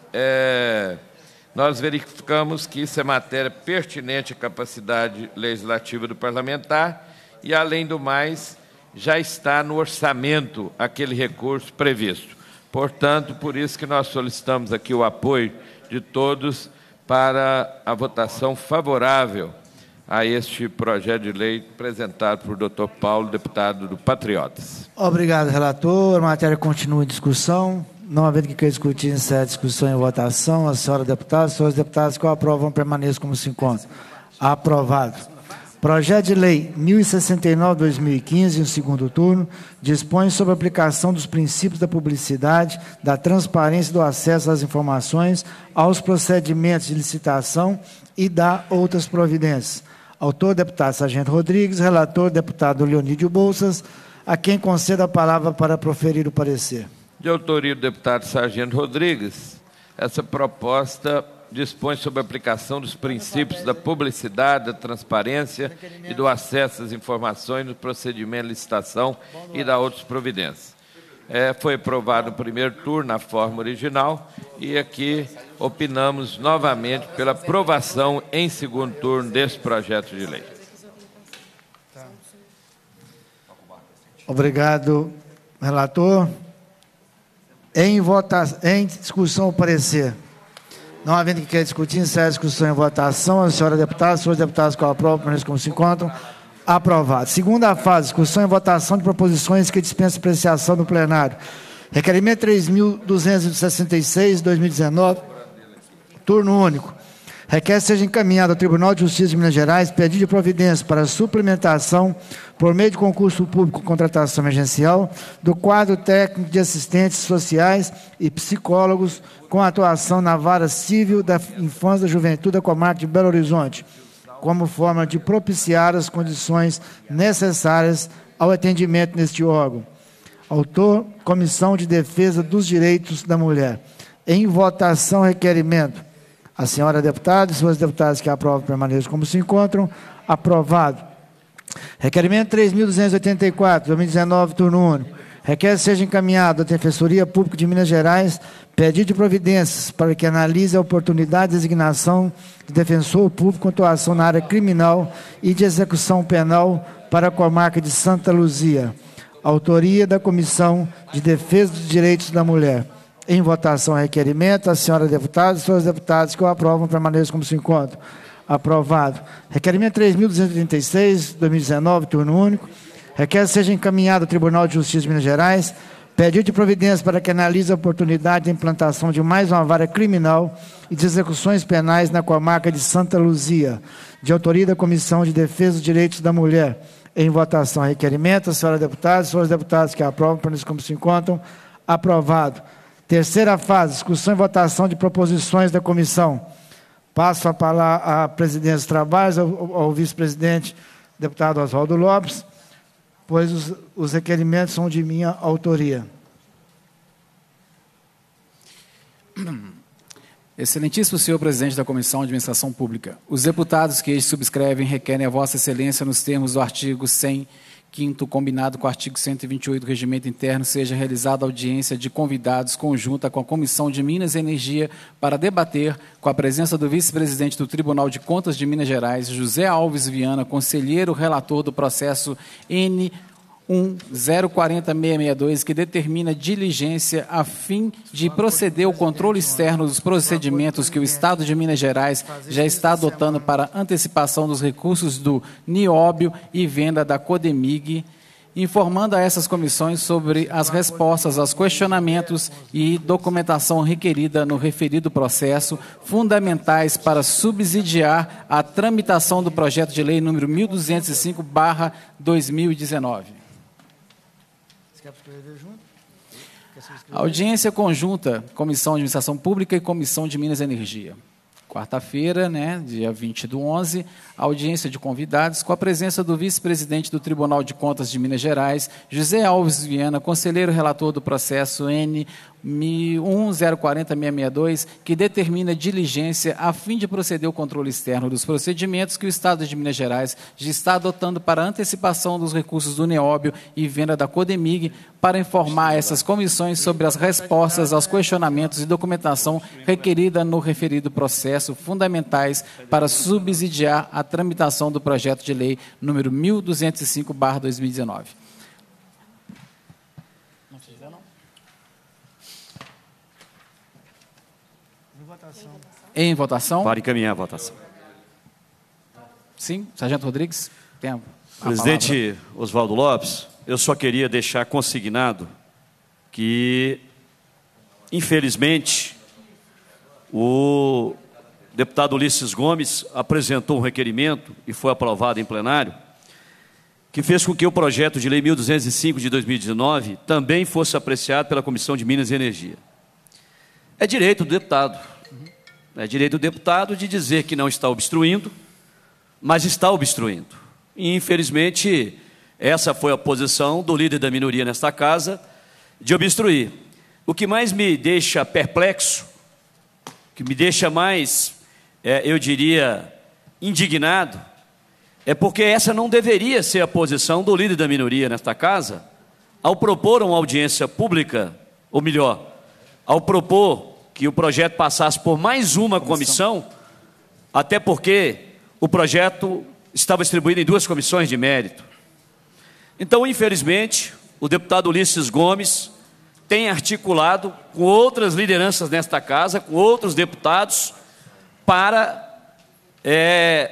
é, nós verificamos que isso é matéria pertinente à capacidade legislativa do parlamentar e, além do mais, já está no orçamento aquele recurso previsto. Portanto, por isso que nós solicitamos aqui o apoio de todos para a votação favorável a este projeto de lei apresentado por doutor Paulo, deputado do Patriotas. Obrigado, relator. A matéria continua em discussão. Não havendo que queira discutir, encerra a discussão em votação. A senhora deputada, os senhores deputados que o aprovam permaneçam como se encontram. Aprovado. Projeto de Lei mil e sessenta e nove, dois mil e quinze, em segundo turno, dispõe sobre a aplicação dos princípios da publicidade, da transparência e do acesso às informações, aos procedimentos de licitação e da outras providências. Autor, deputado Sargento Rodrigues. Relator, deputado Leonídio Bolsas, a quem conceda a palavra para proferir o parecer. De autoria do deputado Sargento Rodrigues, essa proposta dispõe sobre a aplicação dos princípios da publicidade, da transparência e do acesso às informações no procedimento de licitação e da outras providências. É, foi aprovado no primeiro turno, na forma original, e aqui opinamos novamente pela aprovação em segundo turno desse projeto de lei. Obrigado, relator. Em, vota... em discussão, o parecer. Não havendo que quer discutir, encerra a discussão em votação. A senhora deputada, senhores deputados que aprovam, permaneçam como se encontram. Aprovado. Segunda fase, discussão e votação de proposições que dispensam apreciação do plenário. Requerimento três mil duzentos e sessenta e seis, dois mil e dezenove, turno único. Requer seja encaminhado ao Tribunal de Justiça de Minas Gerais pedido de providência para suplementação, por meio de concurso público com contratação emergencial, do quadro técnico de assistentes sociais e psicólogos com atuação na vara civil da infância e da juventude da comarca de Belo Horizonte, como forma de propiciar as condições necessárias ao atendimento neste órgão. Autor, Comissão de Defesa dos Direitos da Mulher. Em votação, requerimento. A senhora deputada e senhores deputados que aprovam permaneçam como se encontram. Aprovado. Requerimento três mil duzentos e oitenta e quatro, dois mil e dezenove, turno único. Requer seja encaminhado à Defensoria Pública de Minas Gerais pedido de providências para que analise a oportunidade de designação de defensor público com atuação na área criminal e de execução penal para a comarca de Santa Luzia. Autoria da Comissão de Defesa dos Direitos da Mulher. Em votação, requerimento. A senhora deputada e os senhores deputados que o aprovam permaneçam como se encontram. Aprovado. Requerimento três mil duzentos e trinta e seis, dois mil e dezenove, turno único. Requer seja encaminhado ao Tribunal de Justiça de Minas Gerais pedido de providência para que analise a oportunidade de implantação de mais uma vara criminal e de execuções penais na comarca de Santa Luzia, de autoria da Comissão de Defesa dos Direitos da Mulher. Em votação, requerimento. A senhora deputada e os senhores deputados que aprovam permaneçam como se encontram. Aprovado. Terceira fase, discussão e votação de proposições da comissão. Passo a palavra à presidência dos trabalhos, ao, ao vice-presidente, deputado Oswaldo Lopes, pois os, os requerimentos são de minha autoria. Excelentíssimo senhor presidente da Comissão de Administração Pública, os deputados que este subscrevem requerem a vossa excelência nos termos do artigo cem, quinto, combinado com o artigo cento e vinte e oito do Regimento Interno, seja realizada audiência de convidados conjunta com a Comissão de Minas e Energia para debater, com a presença do vice-presidente do Tribunal de Contas de Minas Gerais, José Alves Viana, conselheiro relator do processo N um zero quatro zero seis seis dois, que determina diligência a fim de proceder ao controle externo dos procedimentos que o Estado de Minas Gerais já está adotando para antecipação dos recursos do Nióbio e venda da Codemig, informando a essas comissões sobre as respostas aos questionamentos e documentação requerida no referido processo, fundamentais para subsidiar a tramitação do projeto de lei número mil duzentos e cinco barra dois mil e dezenove. Audiência conjunta, Comissão de Administração Pública e Comissão de Minas e Energia. Quarta-feira, né, dia vinte do onze, audiência de convidados com a presença do vice-presidente do Tribunal de Contas de Minas Gerais, José Alves Viana, conselheiro relator do processo N um zero quatro zero seis seis dois, que determina diligência a fim de proceder ao controle externo dos procedimentos que o Estado de Minas Gerais já está adotando para antecipação dos recursos do Nióbio e venda da Codemig, para informar essas comissões sobre as respostas aos questionamentos e documentação requerida no referido processo, fundamentais para subsidiar a tramitação do projeto de lei número mil duzentos e cinco barra dois mil e dezenove. Não fizer, não? Em votação. Em votação? Para encaminhar a votação. Sim, Sargento Rodrigues, tem a, a Presidente Oswaldo Lopes, eu só queria deixar consignado que, infelizmente, o deputado Ulisses Gomes apresentou um requerimento e foi aprovado em plenário, que fez com que o projeto de lei mil duzentos e cinco de dois mil e dezenove também fosse apreciado pela Comissão de Minas e Energia. É direito do deputado, é direito do deputado de dizer que não está obstruindo, mas está obstruindo. E, infelizmente, essa foi a posição do líder da minoria nesta casa, de obstruir. O que mais me deixa perplexo, o que me deixa mais, é, eu diria, indignado, é porque essa não deveria ser a posição do líder da minoria nesta casa, ao propor uma audiência pública, ou melhor, ao propor que o projeto passasse por mais uma comissão, até porque o projeto estava distribuído em duas comissões de mérito. Então, infelizmente, o deputado Ulisses Gomes tem articulado com outras lideranças nesta casa, com outros deputados, para é,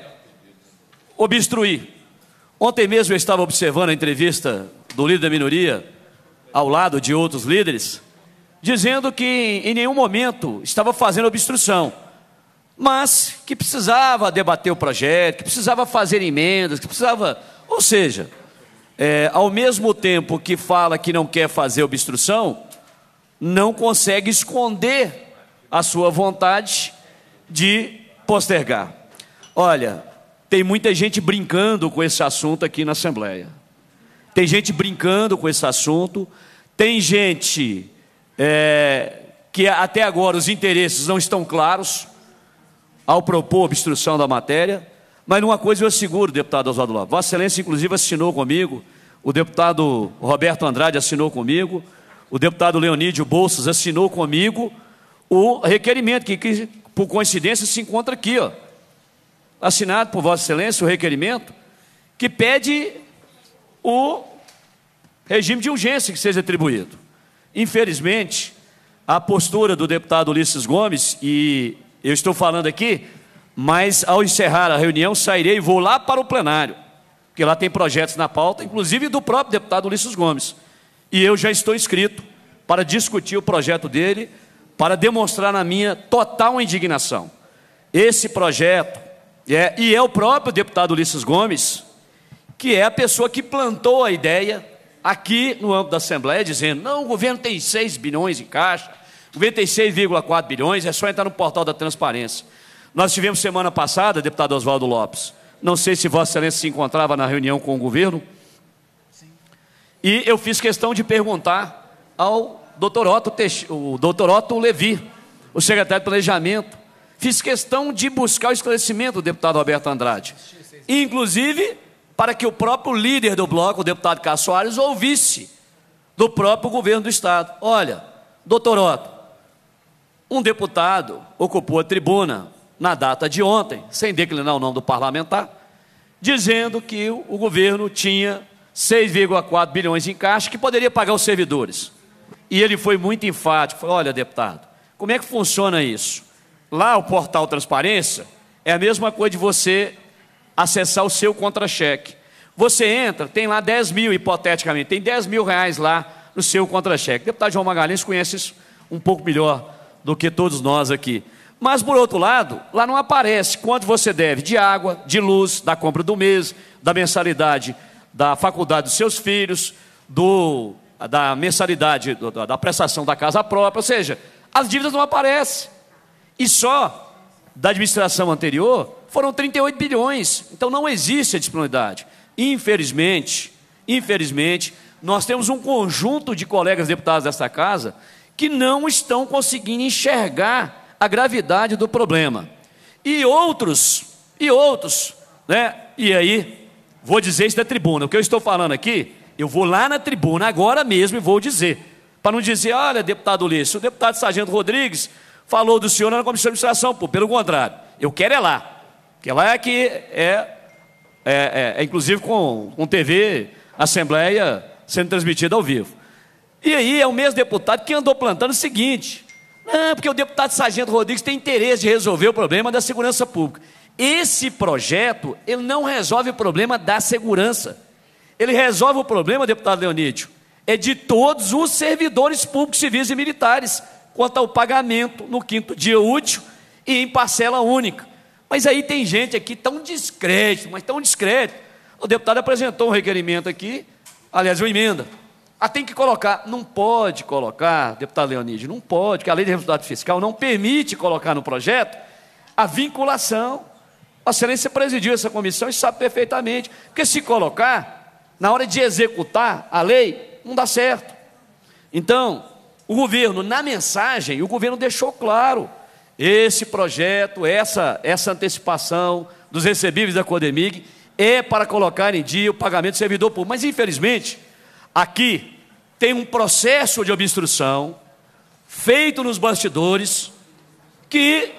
obstruir. Ontem mesmo eu estava observando a entrevista do líder da minoria, ao lado de outros líderes, dizendo que em nenhum momento estava fazendo obstrução, mas que precisava debater o projeto, que precisava fazer emendas, que precisava... Ou seja, é, ao mesmo tempo que fala que não quer fazer obstrução, não consegue esconder a sua vontade de postergar. Olha, tem muita gente brincando com esse assunto aqui na Assembleia. Tem gente brincando com esse assunto, tem gente é, que até agora os interesses não estão claros ao propor obstrução da matéria, mas numa coisa eu asseguro, deputado Oswaldo Lopes, Vossa Excelência inclusive assinou comigo, o deputado Roberto Andrade assinou comigo, o deputado Leonídio Bolsas assinou comigo o requerimento, que, que por coincidência se encontra aqui, ó, assinado por Vossa Excelência o requerimento, que pede o regime de urgência que seja atribuído. Infelizmente, a postura do deputado Ulisses Gomes, e eu estou falando aqui, mas ao encerrar a reunião sairei e vou lá para o plenário, porque lá tem projetos na pauta, inclusive do próprio deputado Ulisses Gomes, e eu já estou inscrito para discutir o projeto dele, para demonstrar a minha total indignação. Esse projeto, é, e é o próprio deputado Ulisses Gomes, que é a pessoa que plantou a ideia aqui no âmbito da Assembleia, dizendo, não, o governo tem seis bilhões em caixa, o governo tem seis vírgula quatro bilhões, é só entrar no portal da transparência. Nós tivemos semana passada, deputado Oswaldo Lopes, não sei se Vossa Excelência se encontrava na reunião com o governo, sim, e eu fiz questão de perguntar ao doutor Otto, Teix... o doutor Otto Levi, o secretário de Planejamento, fiz questão de buscar o esclarecimento do deputado Roberto Andrade, inclusive para que o próprio líder do bloco, o deputado Cássio Soares, ouvisse do próprio governo do Estado. Olha, doutor Otto, um deputado ocupou a tribuna na data de ontem, sem declinar o nome do parlamentar, dizendo que o governo tinha seis vírgula quatro bilhões em caixa que poderia pagar os servidores. E ele foi muito enfático, falou, olha, deputado, como é que funciona isso? Lá o portal Transparência é a mesma coisa de você acessar o seu contra-cheque. Você entra, tem lá dez mil, hipoteticamente, tem dez mil reais lá no seu contra-cheque. O deputado João Magalhães conhece isso um pouco melhor do que todos nós aqui. Mas, por outro lado, lá não aparece quanto você deve de água, de luz, da compra do mês, da mensalidade da faculdade dos seus filhos, do, da mensalidade do, da prestação da casa própria, ou seja, as dívidas não aparecem. E só da administração anterior foram trinta e oito bilhões. Então não existe a disponibilidade. Infelizmente, infelizmente, nós temos um conjunto de colegas deputados desta casa que não estão conseguindo enxergar a gravidade do problema. E outros, e outros, né? E aí, vou dizer isso da tribuna. O que eu estou falando aqui, eu vou lá na tribuna agora mesmo e vou dizer. Para não dizer, olha, deputado Ulisses, o deputado Sargento Rodrigues falou do senhor na Comissão de Administração. Pô, pelo contrário, eu quero é lá. Porque lá é que é, é, é, é inclusive com, com T V, Assembleia sendo transmitida ao vivo. E aí é o mesmo deputado que andou plantando o seguinte, não, porque o deputado Sargento Rodrigues tem interesse de resolver o problema da segurança pública. Esse projeto, ele não resolve o problema da segurança. Ele resolve o problema, deputado Leonídio, é de todos os servidores públicos, civis e militares, quanto ao pagamento no quinto dia útil e em parcela única. Mas aí tem gente aqui tão descrédito, mas tão descrédito. O deputado apresentou um requerimento aqui, aliás, uma emenda. Ah, tem que colocar. Não pode colocar, deputado Leonídio, não pode, porque a lei de responsabilidade fiscal não permite colocar no projeto a vinculação. A Excelência presidiu essa comissão e sabe perfeitamente. Porque se colocar, na hora de executar a lei, não dá certo. Então, o governo, na mensagem, o governo deixou claro, esse projeto, essa, essa antecipação dos recebíveis da Codemig é para colocar em dia o pagamento do servidor público. Mas, infelizmente, aqui tem um processo de obstrução feito nos bastidores que,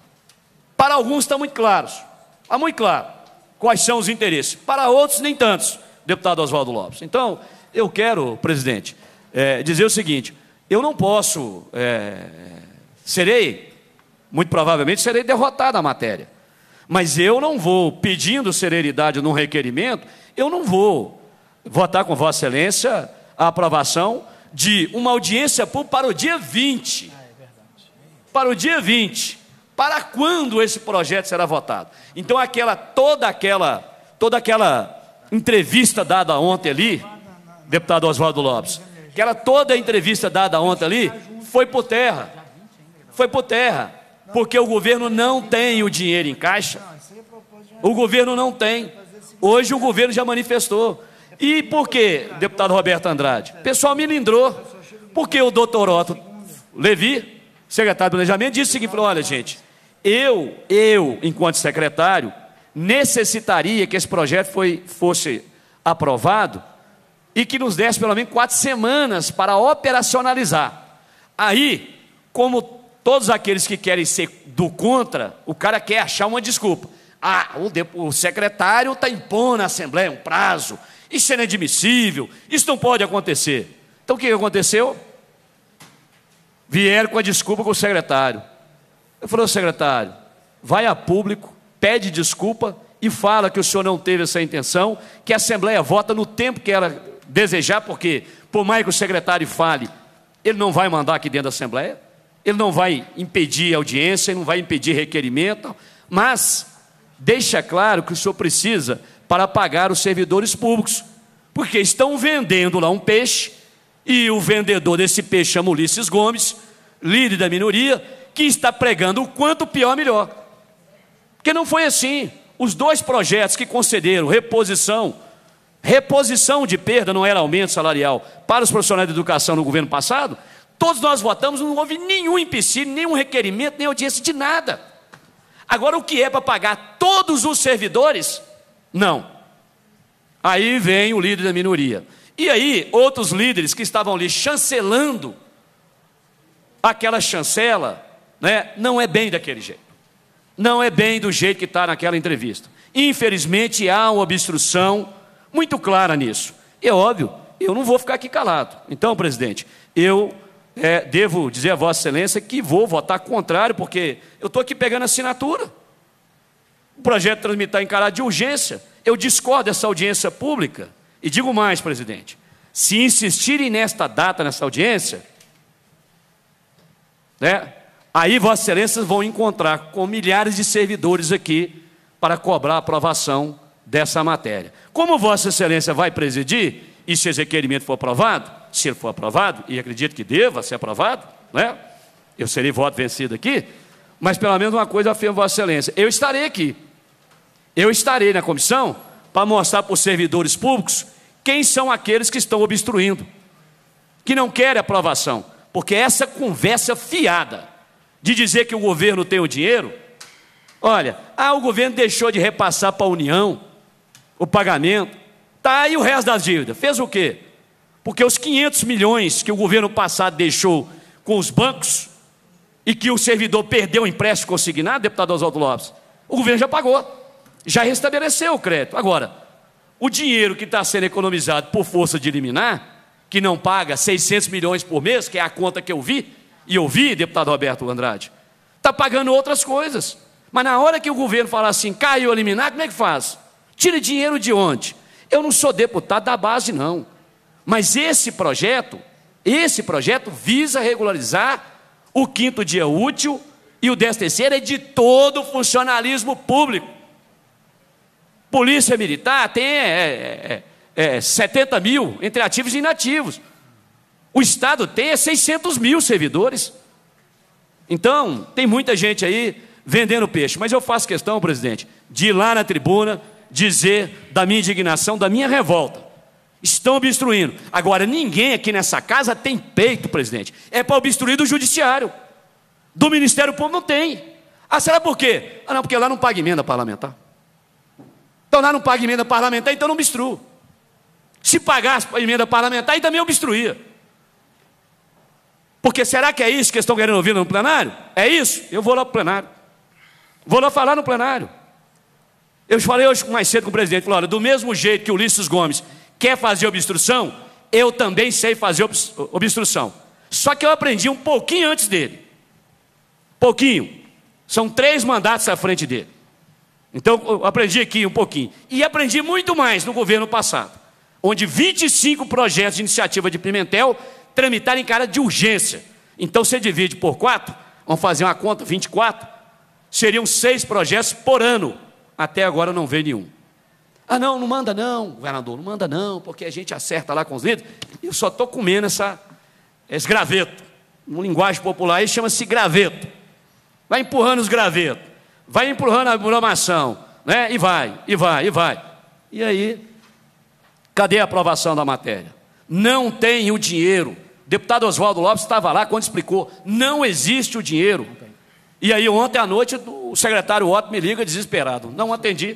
para alguns, está muito claro. Está muito claro quais são os interesses. Para outros, nem tantos, deputado Oswaldo Lopes. Então, eu quero, presidente, é, dizer o seguinte, eu não posso, é, serei, muito provavelmente serei derrotado na matéria, mas eu não vou, pedindo celeridade num requerimento, eu não vou votar com Vossa Excelência a aprovação de uma audiência pública para o dia vinte. Para o dia vinte. Para quando esse projeto será votado? Então, aquela, toda, aquela, toda aquela entrevista dada ontem ali, deputado Oswaldo Lopes, aquela toda a entrevista dada ontem ali, foi por terra. Foi por terra. Porque o governo não tem o dinheiro em caixa. O governo não tem. Hoje o governo já manifestou. E por quê, deputado Roberto Andrade? O pessoal me lindrou. Porque o doutor Otto Levi, secretário de Planejamento, disse o seguinte: falou, olha, gente, eu, eu, enquanto secretário, necessitaria que esse projeto foi, fosse aprovado e que nos desse pelo menos quatro semanas para operacionalizar. Aí, como todos aqueles que querem ser do contra, o cara quer achar uma desculpa. Ah, o, de, o secretário está impondo à Assembleia um prazo, isso é inadmissível, isso não pode acontecer. Então o que aconteceu? Vieram com a desculpa com o secretário. Eu falei, secretário, vai a público, pede desculpa e fala que o senhor não teve essa intenção, que a Assembleia vota no tempo que ela desejar, porque por mais que o secretário fale, ele não vai mandar aqui dentro da Assembleia, ele não vai impedir audiência, ele não vai impedir requerimento, mas deixa claro que o senhor precisa para pagar os servidores públicos, porque estão vendendo lá um peixe, e o vendedor desse peixe chama Ulisses Gomes, líder da minoria, que está pregando o quanto pior, melhor. Porque não foi assim. Os dois projetos que concederam reposição, reposição de perda, não era aumento salarial, para os profissionais de educação no governo passado, todos nós votamos, não houve nenhum empecilho, nenhum requerimento, nem audiência de nada. Agora, o que é para pagar todos os servidores? Não. Aí vem o líder da minoria. E aí, outros líderes que estavam ali chancelando aquela chancela, né, não é bem daquele jeito. Não é bem do jeito que está naquela entrevista. Infelizmente, há uma obstrução muito clara nisso. É óbvio, eu não vou ficar aqui calado. Então, presidente, eu é, devo dizer a Vossa Excelência que vou votar contrário, porque eu estou aqui pegando assinatura. O projeto tramitar em caráter de urgência. Eu discordo dessa audiência pública. E digo mais, presidente, se insistirem nesta data, nessa audiência, né, aí Vossa Excelência vão encontrar com milhares de servidores aqui para cobrar a aprovação dessa matéria. Como Vossa Excelência vai presidir, e se esse requerimento for aprovado, se ele for aprovado, e acredito que deva ser aprovado, né, eu serei voto vencido aqui, mas pelo menos uma coisa afirmo Vossa Excelência, eu estarei aqui, eu estarei na comissão para mostrar para os servidores públicos quem são aqueles que estão obstruindo, que não querem aprovação, porque essa conversa fiada de dizer que o governo tem o dinheiro, olha, ah, o governo deixou de repassar para a União o pagamento, tá aí o resto das dívidas, fez o quê? Porque os quinhentos milhões que o governo passado deixou com os bancos e que o servidor perdeu o empréstimo consignado, deputado Oswaldo Lopes, o governo já pagou, já restabeleceu o crédito. Agora, o dinheiro que está sendo economizado por força de liminar, que não paga seiscentos milhões por mês, que é a conta que eu vi, e eu vi, deputado Roberto Andrade, está pagando outras coisas. Mas na hora que o governo falar assim, caiu a liminar, como é que faz? Tira dinheiro de onde? Eu não sou deputado da base, não. Mas esse projeto, esse projeto visa regularizar o quinto dia útil e o décimo terceiro é de todo o funcionalismo público. Polícia Militar tem é, é, é, setenta mil entre ativos e inativos. O Estado tem é seiscentos mil servidores. Então, tem muita gente aí vendendo peixe. Mas eu faço questão, presidente, de ir lá na tribuna dizer da minha indignação, da minha revolta. Estão obstruindo. Agora, ninguém aqui nessa casa tem peito, presidente. É para obstruir do Judiciário. Do Ministério Público não tem. Ah, será por quê? Ah, não, porque lá não paga emenda parlamentar. Então lá não paga emenda parlamentar, então não obstrua. Se pagasse a emenda parlamentar, aí também obstruía. Porque será que é isso que estão querendo ouvir no plenário? É isso? Eu vou lá para o plenário. Vou lá falar no plenário. Eu falei hoje mais cedo com o presidente, falei, olha, do mesmo jeito que o Ulisses Gomes quer fazer obstrução, eu também sei fazer obstrução. Só que eu aprendi um pouquinho antes dele. Pouquinho. São três mandatos à frente dele. Então, eu aprendi aqui um pouquinho. E aprendi muito mais no governo passado, onde vinte e cinco projetos de iniciativa de Pimentel tramitaram em cara de urgência. Então, você divide por quatro, vamos fazer uma conta, vinte e quatro, seriam seis projetos por ano. Até agora não veio nenhum. Ah, não, não manda não, governador, não manda não, porque a gente acerta lá com os líderes. E eu só estou comendo essa, esse graveto. Uma linguagem popular aí chama-se graveto. Vai empurrando os gravetos, vai empurrando a programação, né? E vai, e vai, e vai. E aí, cadê a aprovação da matéria? Não tem o dinheiro. O deputado Oswaldo Lopes estava lá quando explicou, não existe o dinheiro. E aí, ontem à noite, o secretário Otto me liga desesperado. Não atendi.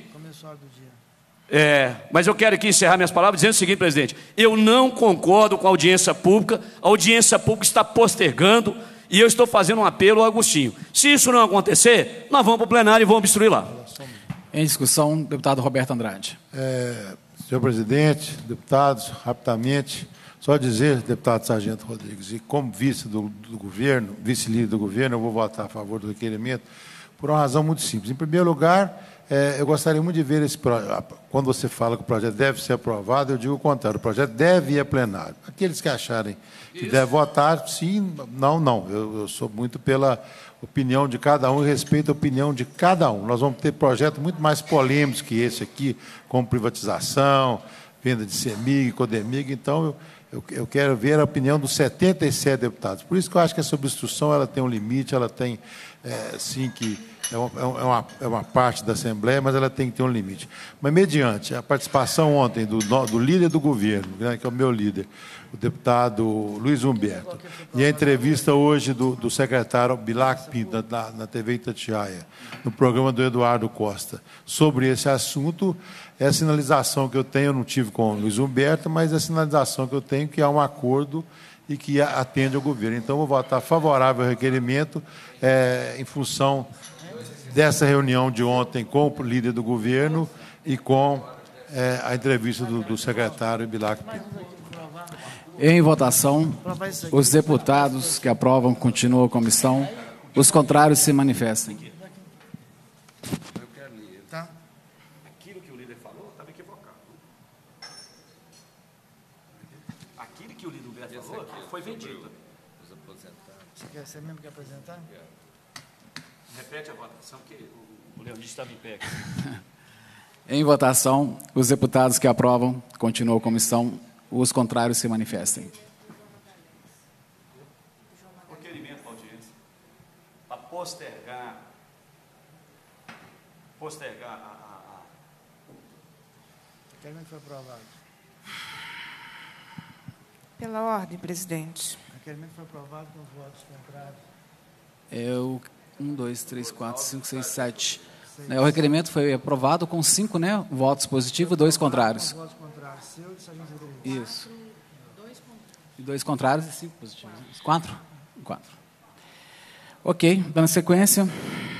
É, mas eu quero aqui encerrar minhas palavras dizendo o seguinte, presidente. Eu não concordo com a audiência pública. A audiência pública está postergando e eu estou fazendo um apelo ao Agostinho. Se isso não acontecer, nós vamos para o plenário e vamos obstruir lá. Em discussão, deputado Roberto Andrade. É, senhor presidente, deputados, rapidamente, só dizer, deputado Sargento Rodrigues, e como vice do, do governo, vice-líder do governo, eu vou votar a favor do requerimento por uma razão muito simples. Em primeiro lugar, é, eu gostaria muito de ver esse projeto. Quando você fala que o projeto deve ser aprovado, eu digo o contrário, o projeto deve ir a plenário. Aqueles que acharem que Isso. deve votar, sim, não, não. Eu, eu sou muito pela opinião de cada um e respeito a opinião de cada um. Nós vamos ter projetos muito mais polêmicos que esse aqui, como privatização, venda de CEMIG, CODEMIG, então eu, eu, eu quero ver a opinião dos setenta e sete deputados. Por isso que eu acho que a substituição ela tem um limite, ela tem, é, sim, que é uma, é, uma, é uma parte da Assembleia, mas ela tem que ter um limite. Mas, mediante a participação ontem do, do líder do governo, né, que é o meu líder, o deputado Luiz Humberto, e a entrevista hoje do, do secretário Bilac Pinto, na, na T V Itatiaia, no programa do Eduardo Costa, sobre esse assunto, é a sinalização que eu tenho, eu não tive com o Luiz Humberto, mas é a sinalização que eu tenho que há um acordo e que atende ao governo. Então, eu vou votar favorável ao requerimento é, em função dessa reunião de ontem com o líder do governo e com é, a entrevista do, do secretário Bilac Pinto. Em votação, os deputados que aprovam continuam a comissão, os contrários se manifestem. Tá. Aquilo que o líder falou estava equivocado. Aquilo que o líder falou foi vendido. Você quer ser mesmo que apresentar? Repete a votação, que o Leonir estava em pé. Em votação, os deputados que aprovam continuam a comissão, os contrários se manifestem. Requerimento para audiência. Para postergar. Postergar a. a, a... O requerimento foi aprovado. Pela ordem, presidente. O requerimento foi aprovado com os votos contrários. Eu. Um, dois, três, quatro, cinco, seis, sete. O requerimento foi aprovado com cinco, né, votos positivos, dois contrários. Votos contrários. Seu e Sargento Rodrigues. Isso. E dois contrários e cinco positivos. Quatro? Quatro. Ok, dando sequência.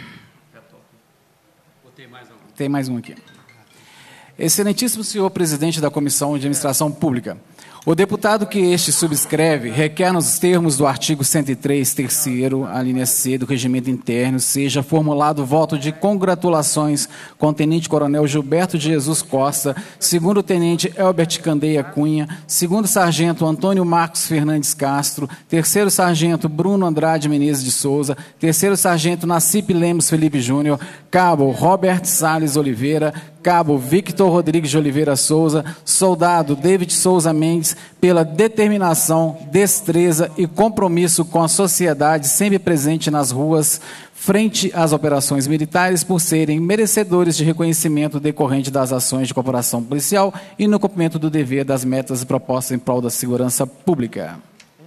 Tem mais um aqui. Excelentíssimo senhor presidente da Comissão de Administração Pública, o deputado que este subscreve requer nos termos do artigo cento e três, terceiro, a linha C do regimento interno, seja formulado voto de congratulações com o tenente-coronel Gilberto de Jesus Costa, segundo tenente Elbert Candeia Cunha, segundo sargento Antônio Marcos Fernandes Castro, terceiro sargento Bruno Andrade Menezes de Souza, terceiro sargento Nacipe Lemos Felipe Júnior, cabo Robert Salles Oliveira, cabo Victor Rodrigues de Oliveira Souza, soldado David Souza Mendes, pela determinação, destreza e compromisso com a sociedade sempre presente nas ruas, frente às operações militares, por serem merecedores de reconhecimento decorrente das ações de corporação policial e no cumprimento do dever das metas propostas em prol da segurança pública.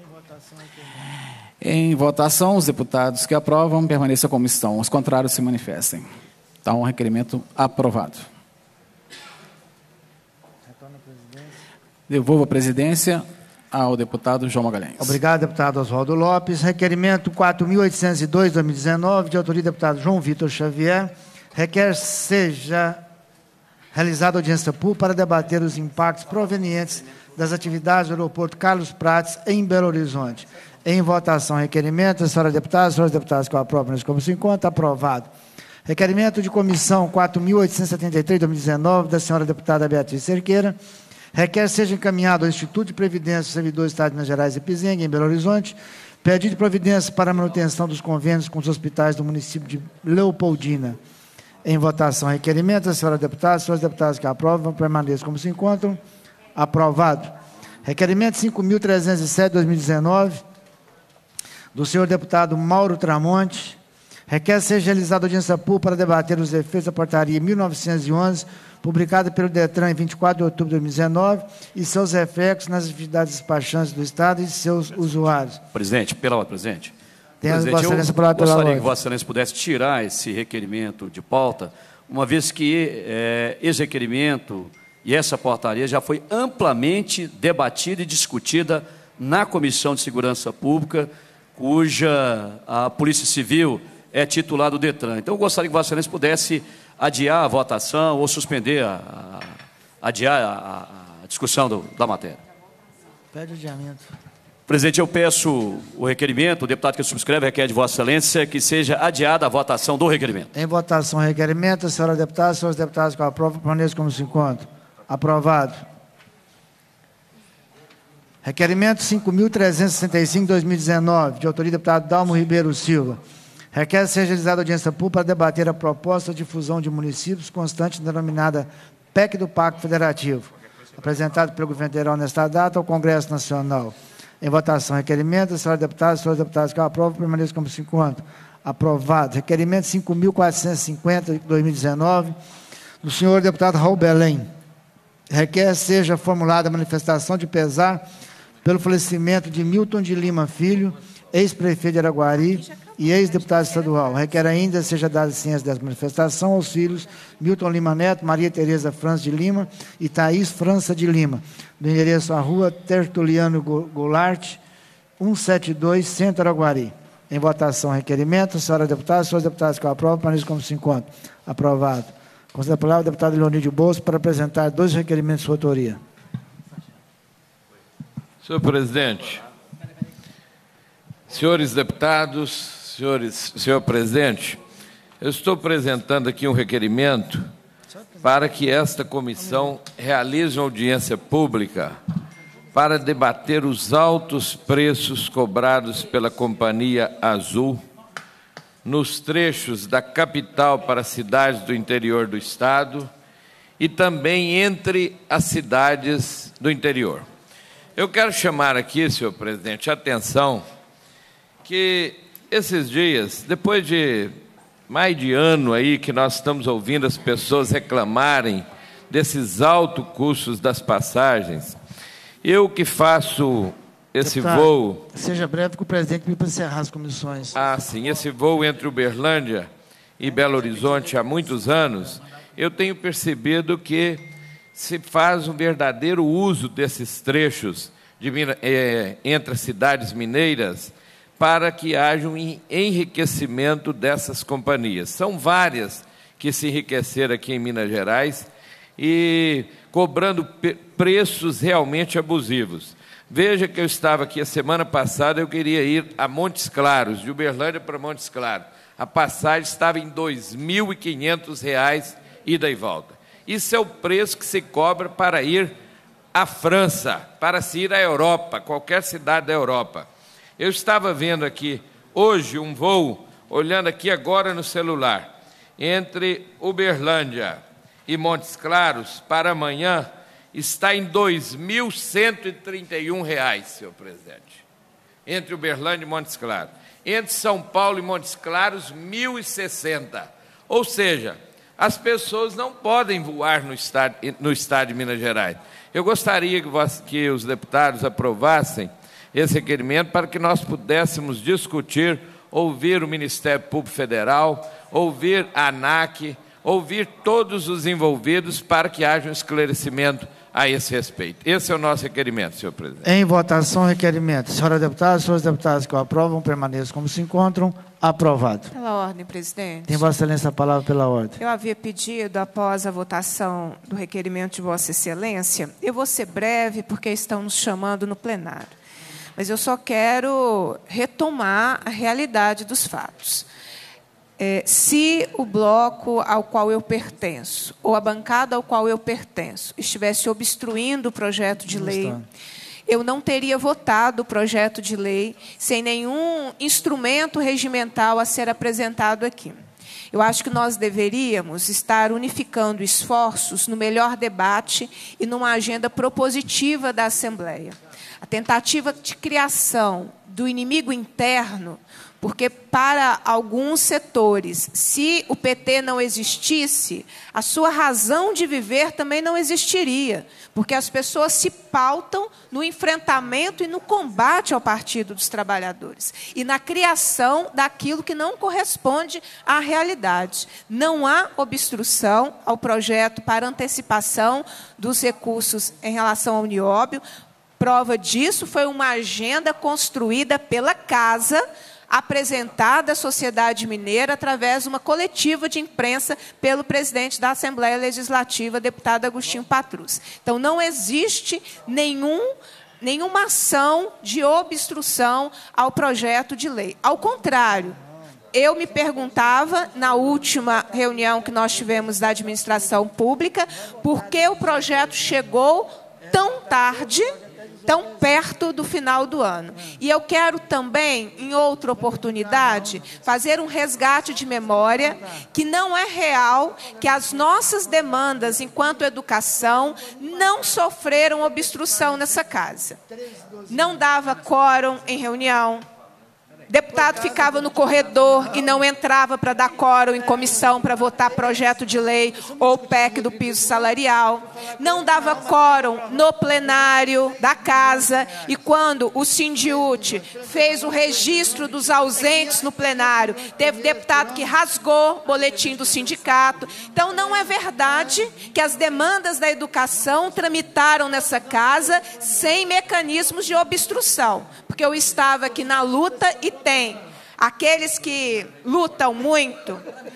Em votação, os deputados que aprovam permaneçam como estão. Os contrários se manifestem. Está um requerimento aprovado. Devolvo a presidência ao deputado João Magalhães. Obrigado, deputado Oswaldo Lopes. Requerimento quatro mil oitocentos e dois, de dois mil e dezenove, de autoria do deputado João Vitor Xavier, requer seja realizada audiência pública para debater os impactos provenientes das atividades do aeroporto Carlos Prates, em Belo Horizonte. Em votação, requerimento. Senhora deputada, senhores deputados que eu aprovo nesse como se encontra, aprovado. Requerimento de comissão quatro mil oitocentos e setenta e três, de dois mil e dezenove, da senhora deputada Beatriz Cerqueira, requer seja encaminhado ao Instituto de Previdência dos Servidores do Estado de Minas Gerais e Pizengue, em Belo Horizonte, pedido de providência para a manutenção dos convênios com os hospitais do município de Leopoldina. Em votação, requerimento. A senhora deputada, senhores deputados que aprovam, permaneçam como se encontram. Aprovado. Requerimento cinco mil trezentos e sete, de dois mil e dezenove, do senhor deputado Mauro Tramonte, requer seja realizada audiência pública para debater os efeitos da portaria mil novecentos e onze, publicada pelo DETRAN em vinte e quatro de outubro de dois mil e dezenove, e seus reflexos nas atividades despachantes do Estado e de seus usuários. Presidente, pela ordem, presidente. Tem a presidente, Vossa Excelência pela gostaria ordem. que Vossa Excelência pudesse tirar esse requerimento de pauta, uma vez que é, esse requerimento e essa portaria já foi amplamente debatida e discutida na Comissão de Segurança Pública, cuja a Polícia Civil é titular do DETRAN. Então, eu gostaria que Vossa Excelência pudesse adiar a votação ou suspender, a, a, adiar a, a discussão do, da matéria. Pede o adiamento. Presidente, eu peço o requerimento, o deputado que subscreve requer de Vossa Excelência que seja adiada a votação do requerimento. Em votação, requerimento. A senhora deputada, senhores deputados que aprovam, permaneçam como se encontram. Aprovado. Requerimento cinco mil trezentos e sessenta e cinco, de dois mil e dezenove, de autoria do deputado Dalmo Ribeiro Silva. Requer seja realizada audiência pública para debater a proposta de fusão de municípios constante denominada P E C do Pacto Federativo, apresentado pelo governo federal nesta data ao Congresso Nacional. Em votação, requerimento. A senhora deputada, senhores deputados que aprovam, permaneçam como se encontram. Aprovado. Requerimento cinco mil quatrocentos e cinquenta, de dois mil e dezenove, do senhor deputado Raul Belém. Requer seja formulada a manifestação de pesar pelo falecimento de Milton de Lima Filho, ex-prefeito de Araguari e ex-deputado estadual. Requer ainda seja dada ciência dessa manifestação aos filhos Milton Lima Neto, Maria Tereza França de Lima e Thaís França de Lima, do endereço à rua Tertuliano Goulart, cento e setenta e dois, Centro Araguari. Em votação, requerimento. A senhora deputada, senhores deputados que aprovam, permaneçam como se encontram. Aprovado. Considera a palavra o deputado Leonídio Bolso para apresentar dois requerimentos de sua autoria. Senhor presidente, senhores deputados, senhores, senhor presidente, eu estou apresentando aqui um requerimento para que esta comissão realize uma audiência pública para debater os altos preços cobrados pela Companhia Azul nos trechos da capital para cidades do interior do Estado e também entre as cidades do interior. Eu quero chamar aqui, senhor presidente, a atenção que esses dias, depois de mais de ano aí que nós estamos ouvindo as pessoas reclamarem desses altos custos das passagens, eu que faço esse Deputado, voo... seja breve com o presidente para encerrar as comissões. Ah, sim, esse voo entre Uberlândia e Belo Horizonte há muitos anos, eu tenho percebido que se faz um verdadeiro uso desses trechos de, é, entre as cidades mineiras para que haja um enriquecimento dessas companhias. São várias que se enriqueceram aqui em Minas Gerais e cobrando preços realmente abusivos. Veja que eu estava aqui a semana passada, eu queria ir a Montes Claros, de Uberlândia para Montes Claros. A passagem estava em dois mil e quinhentos reais, ida e volta. Isso é o preço que se cobra para ir à França, para se ir à Europa, qualquer cidade da Europa. Eu estava vendo aqui, hoje, um voo, olhando aqui agora no celular, entre Uberlândia e Montes Claros, para amanhã, está em dois mil cento e trinta e um reais, senhor presidente. Entre Uberlândia e Montes Claros. Entre São Paulo e Montes Claros, mil e sessenta. Ou seja, as pessoas não podem voar no estado, no estado de Minas Gerais. Eu gostaria que, vos, que os deputados aprovassem esse requerimento para que nós pudéssemos discutir, ouvir o Ministério Público Federal, ouvir a ANAC, ouvir todos os envolvidos para que haja um esclarecimento a esse respeito. Esse é o nosso requerimento, senhor presidente. Em votação, requerimento. Senhora deputada, senhores deputados que o aprovam, permaneçam como se encontram. Aprovado. Pela ordem, presidente. Tem Vossa Excelência a palavra pela ordem. Eu havia pedido, após a votação do requerimento de Vossa Excelência, eu vou ser breve, porque estão nos chamando no plenário. mas eu só quero retomar a realidade dos fatos. É, se o bloco ao qual eu pertenço, ou a bancada ao qual eu pertenço, estivesse obstruindo o projeto de lei, eu não teria votado o projeto de lei sem nenhum instrumento regimental a ser apresentado aqui. Eu acho que nós deveríamos estar unificando esforços no melhor debate e numa agenda propositiva da Assembleia. A tentativa de criação do inimigo interno, porque para alguns setores, se o P T não existisse, a sua razão de viver também não existiria, porque as pessoas se pautam no enfrentamento e no combate ao Partido dos Trabalhadores e na criação daquilo que não corresponde à realidade. Não há obstrução ao projeto para antecipação dos recursos em relação ao Nióbio. Prova disso foi uma agenda construída pela Casa, apresentada à sociedade mineira através de uma coletiva de imprensa pelo presidente da Assembleia Legislativa, deputado Agostinho Patrus. Então, não existe nenhum, nenhuma ação de obstrução ao projeto de lei. Ao contrário, eu me perguntava, na última reunião que nós tivemos da administração pública, por que o projeto chegou tão tarde, tão perto do final do ano. E eu quero também, em outra oportunidade, fazer um resgate de memória que não é real, que as nossas demandas enquanto educação não sofreram obstrução nessa casa. Não dava quórum em reunião. Deputado ficava no corredor e não entrava para dar quórum em comissão para votar projeto de lei ou P E C do piso salarial. Não dava quórum no plenário da casa. E quando o Sindiúte fez o registro dos ausentes no plenário, teve deputado que rasgou o boletim do sindicato. Então, não é verdade que as demandas da educação tramitaram nessa casa sem mecanismos de obstrução. Porque eu estava aqui na luta e tem. Aqueles que lutam muito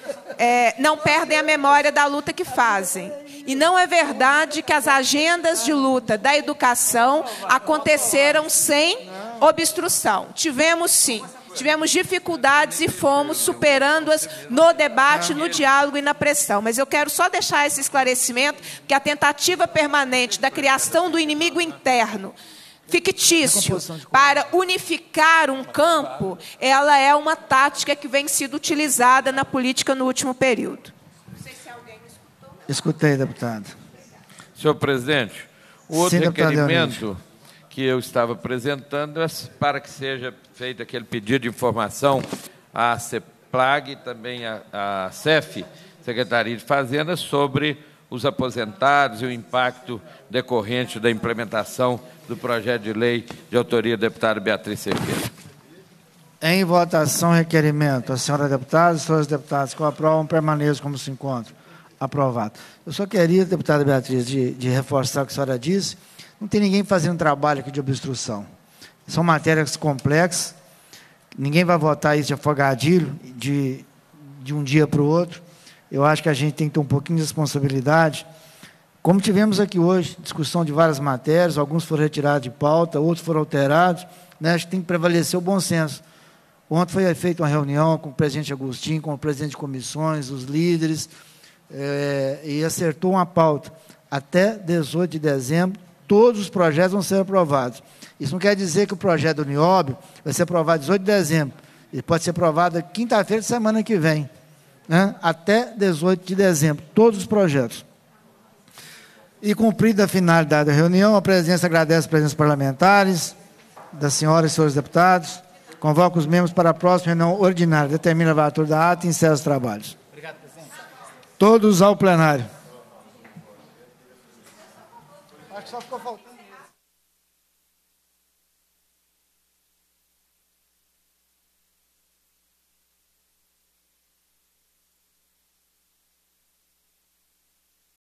é, não perdem a memória da luta que fazem. E não é verdade que as agendas de luta da educação aconteceram sem obstrução. Tivemos, sim. Tivemos dificuldades e fomos superando-as no debate, no diálogo e na pressão. Mas eu quero só deixar esse esclarecimento, que a tentativa permanente da criação do inimigo interno fictício para unificar um campo, ela é uma tática que vem sendo utilizada na política no último período. Não sei se alguém me escutou. Escutei, deputado. Senhor presidente, o outro Sim, requerimento que eu estava apresentando é para que seja feito aquele pedido de informação à CEPLAG e também à, à C E F, Secretaria de Fazenda, sobre os aposentados e o impacto decorrente da implementação do projeto de lei de autoria da deputada Beatriz Cerqueira. Em votação, requerimento. A senhora deputada e os senhores deputados que o aprovam permaneçam como se encontram. Aprovado. Eu só queria, deputada Beatriz, de, de reforçar o que a senhora disse. Não tem ninguém fazendo trabalho aqui de obstrução. São matérias complexas. Ninguém vai votar isso de afogadilho, de, de um dia para o outro. Eu acho que a gente tem que ter um pouquinho de responsabilidade. Como tivemos aqui hoje, discussão de várias matérias, alguns foram retirados de pauta, outros foram alterados, né? Acho que tem que prevalecer o bom senso. Ontem foi feita uma reunião com o presidente Agostinho, com o presidente de comissões, os líderes, é, e acertou uma pauta. Até dezoito de dezembro, todos os projetos vão ser aprovados. Isso não quer dizer que o projeto do Nióbio vai ser aprovado dezoito de dezembro. Ele pode ser aprovado quinta-feira de semana que vem. Né? Até dezoito de dezembro, todos os projetos. E cumprida a finalidade da reunião, a presidência agradece a presença parlamentares, das senhoras e senhores deputados, convoca os membros para a próxima reunião ordinária, determina a relatura da ata e encerra os trabalhos. Obrigado, presidente. Todos ao plenário. Acho que só ficou faltando.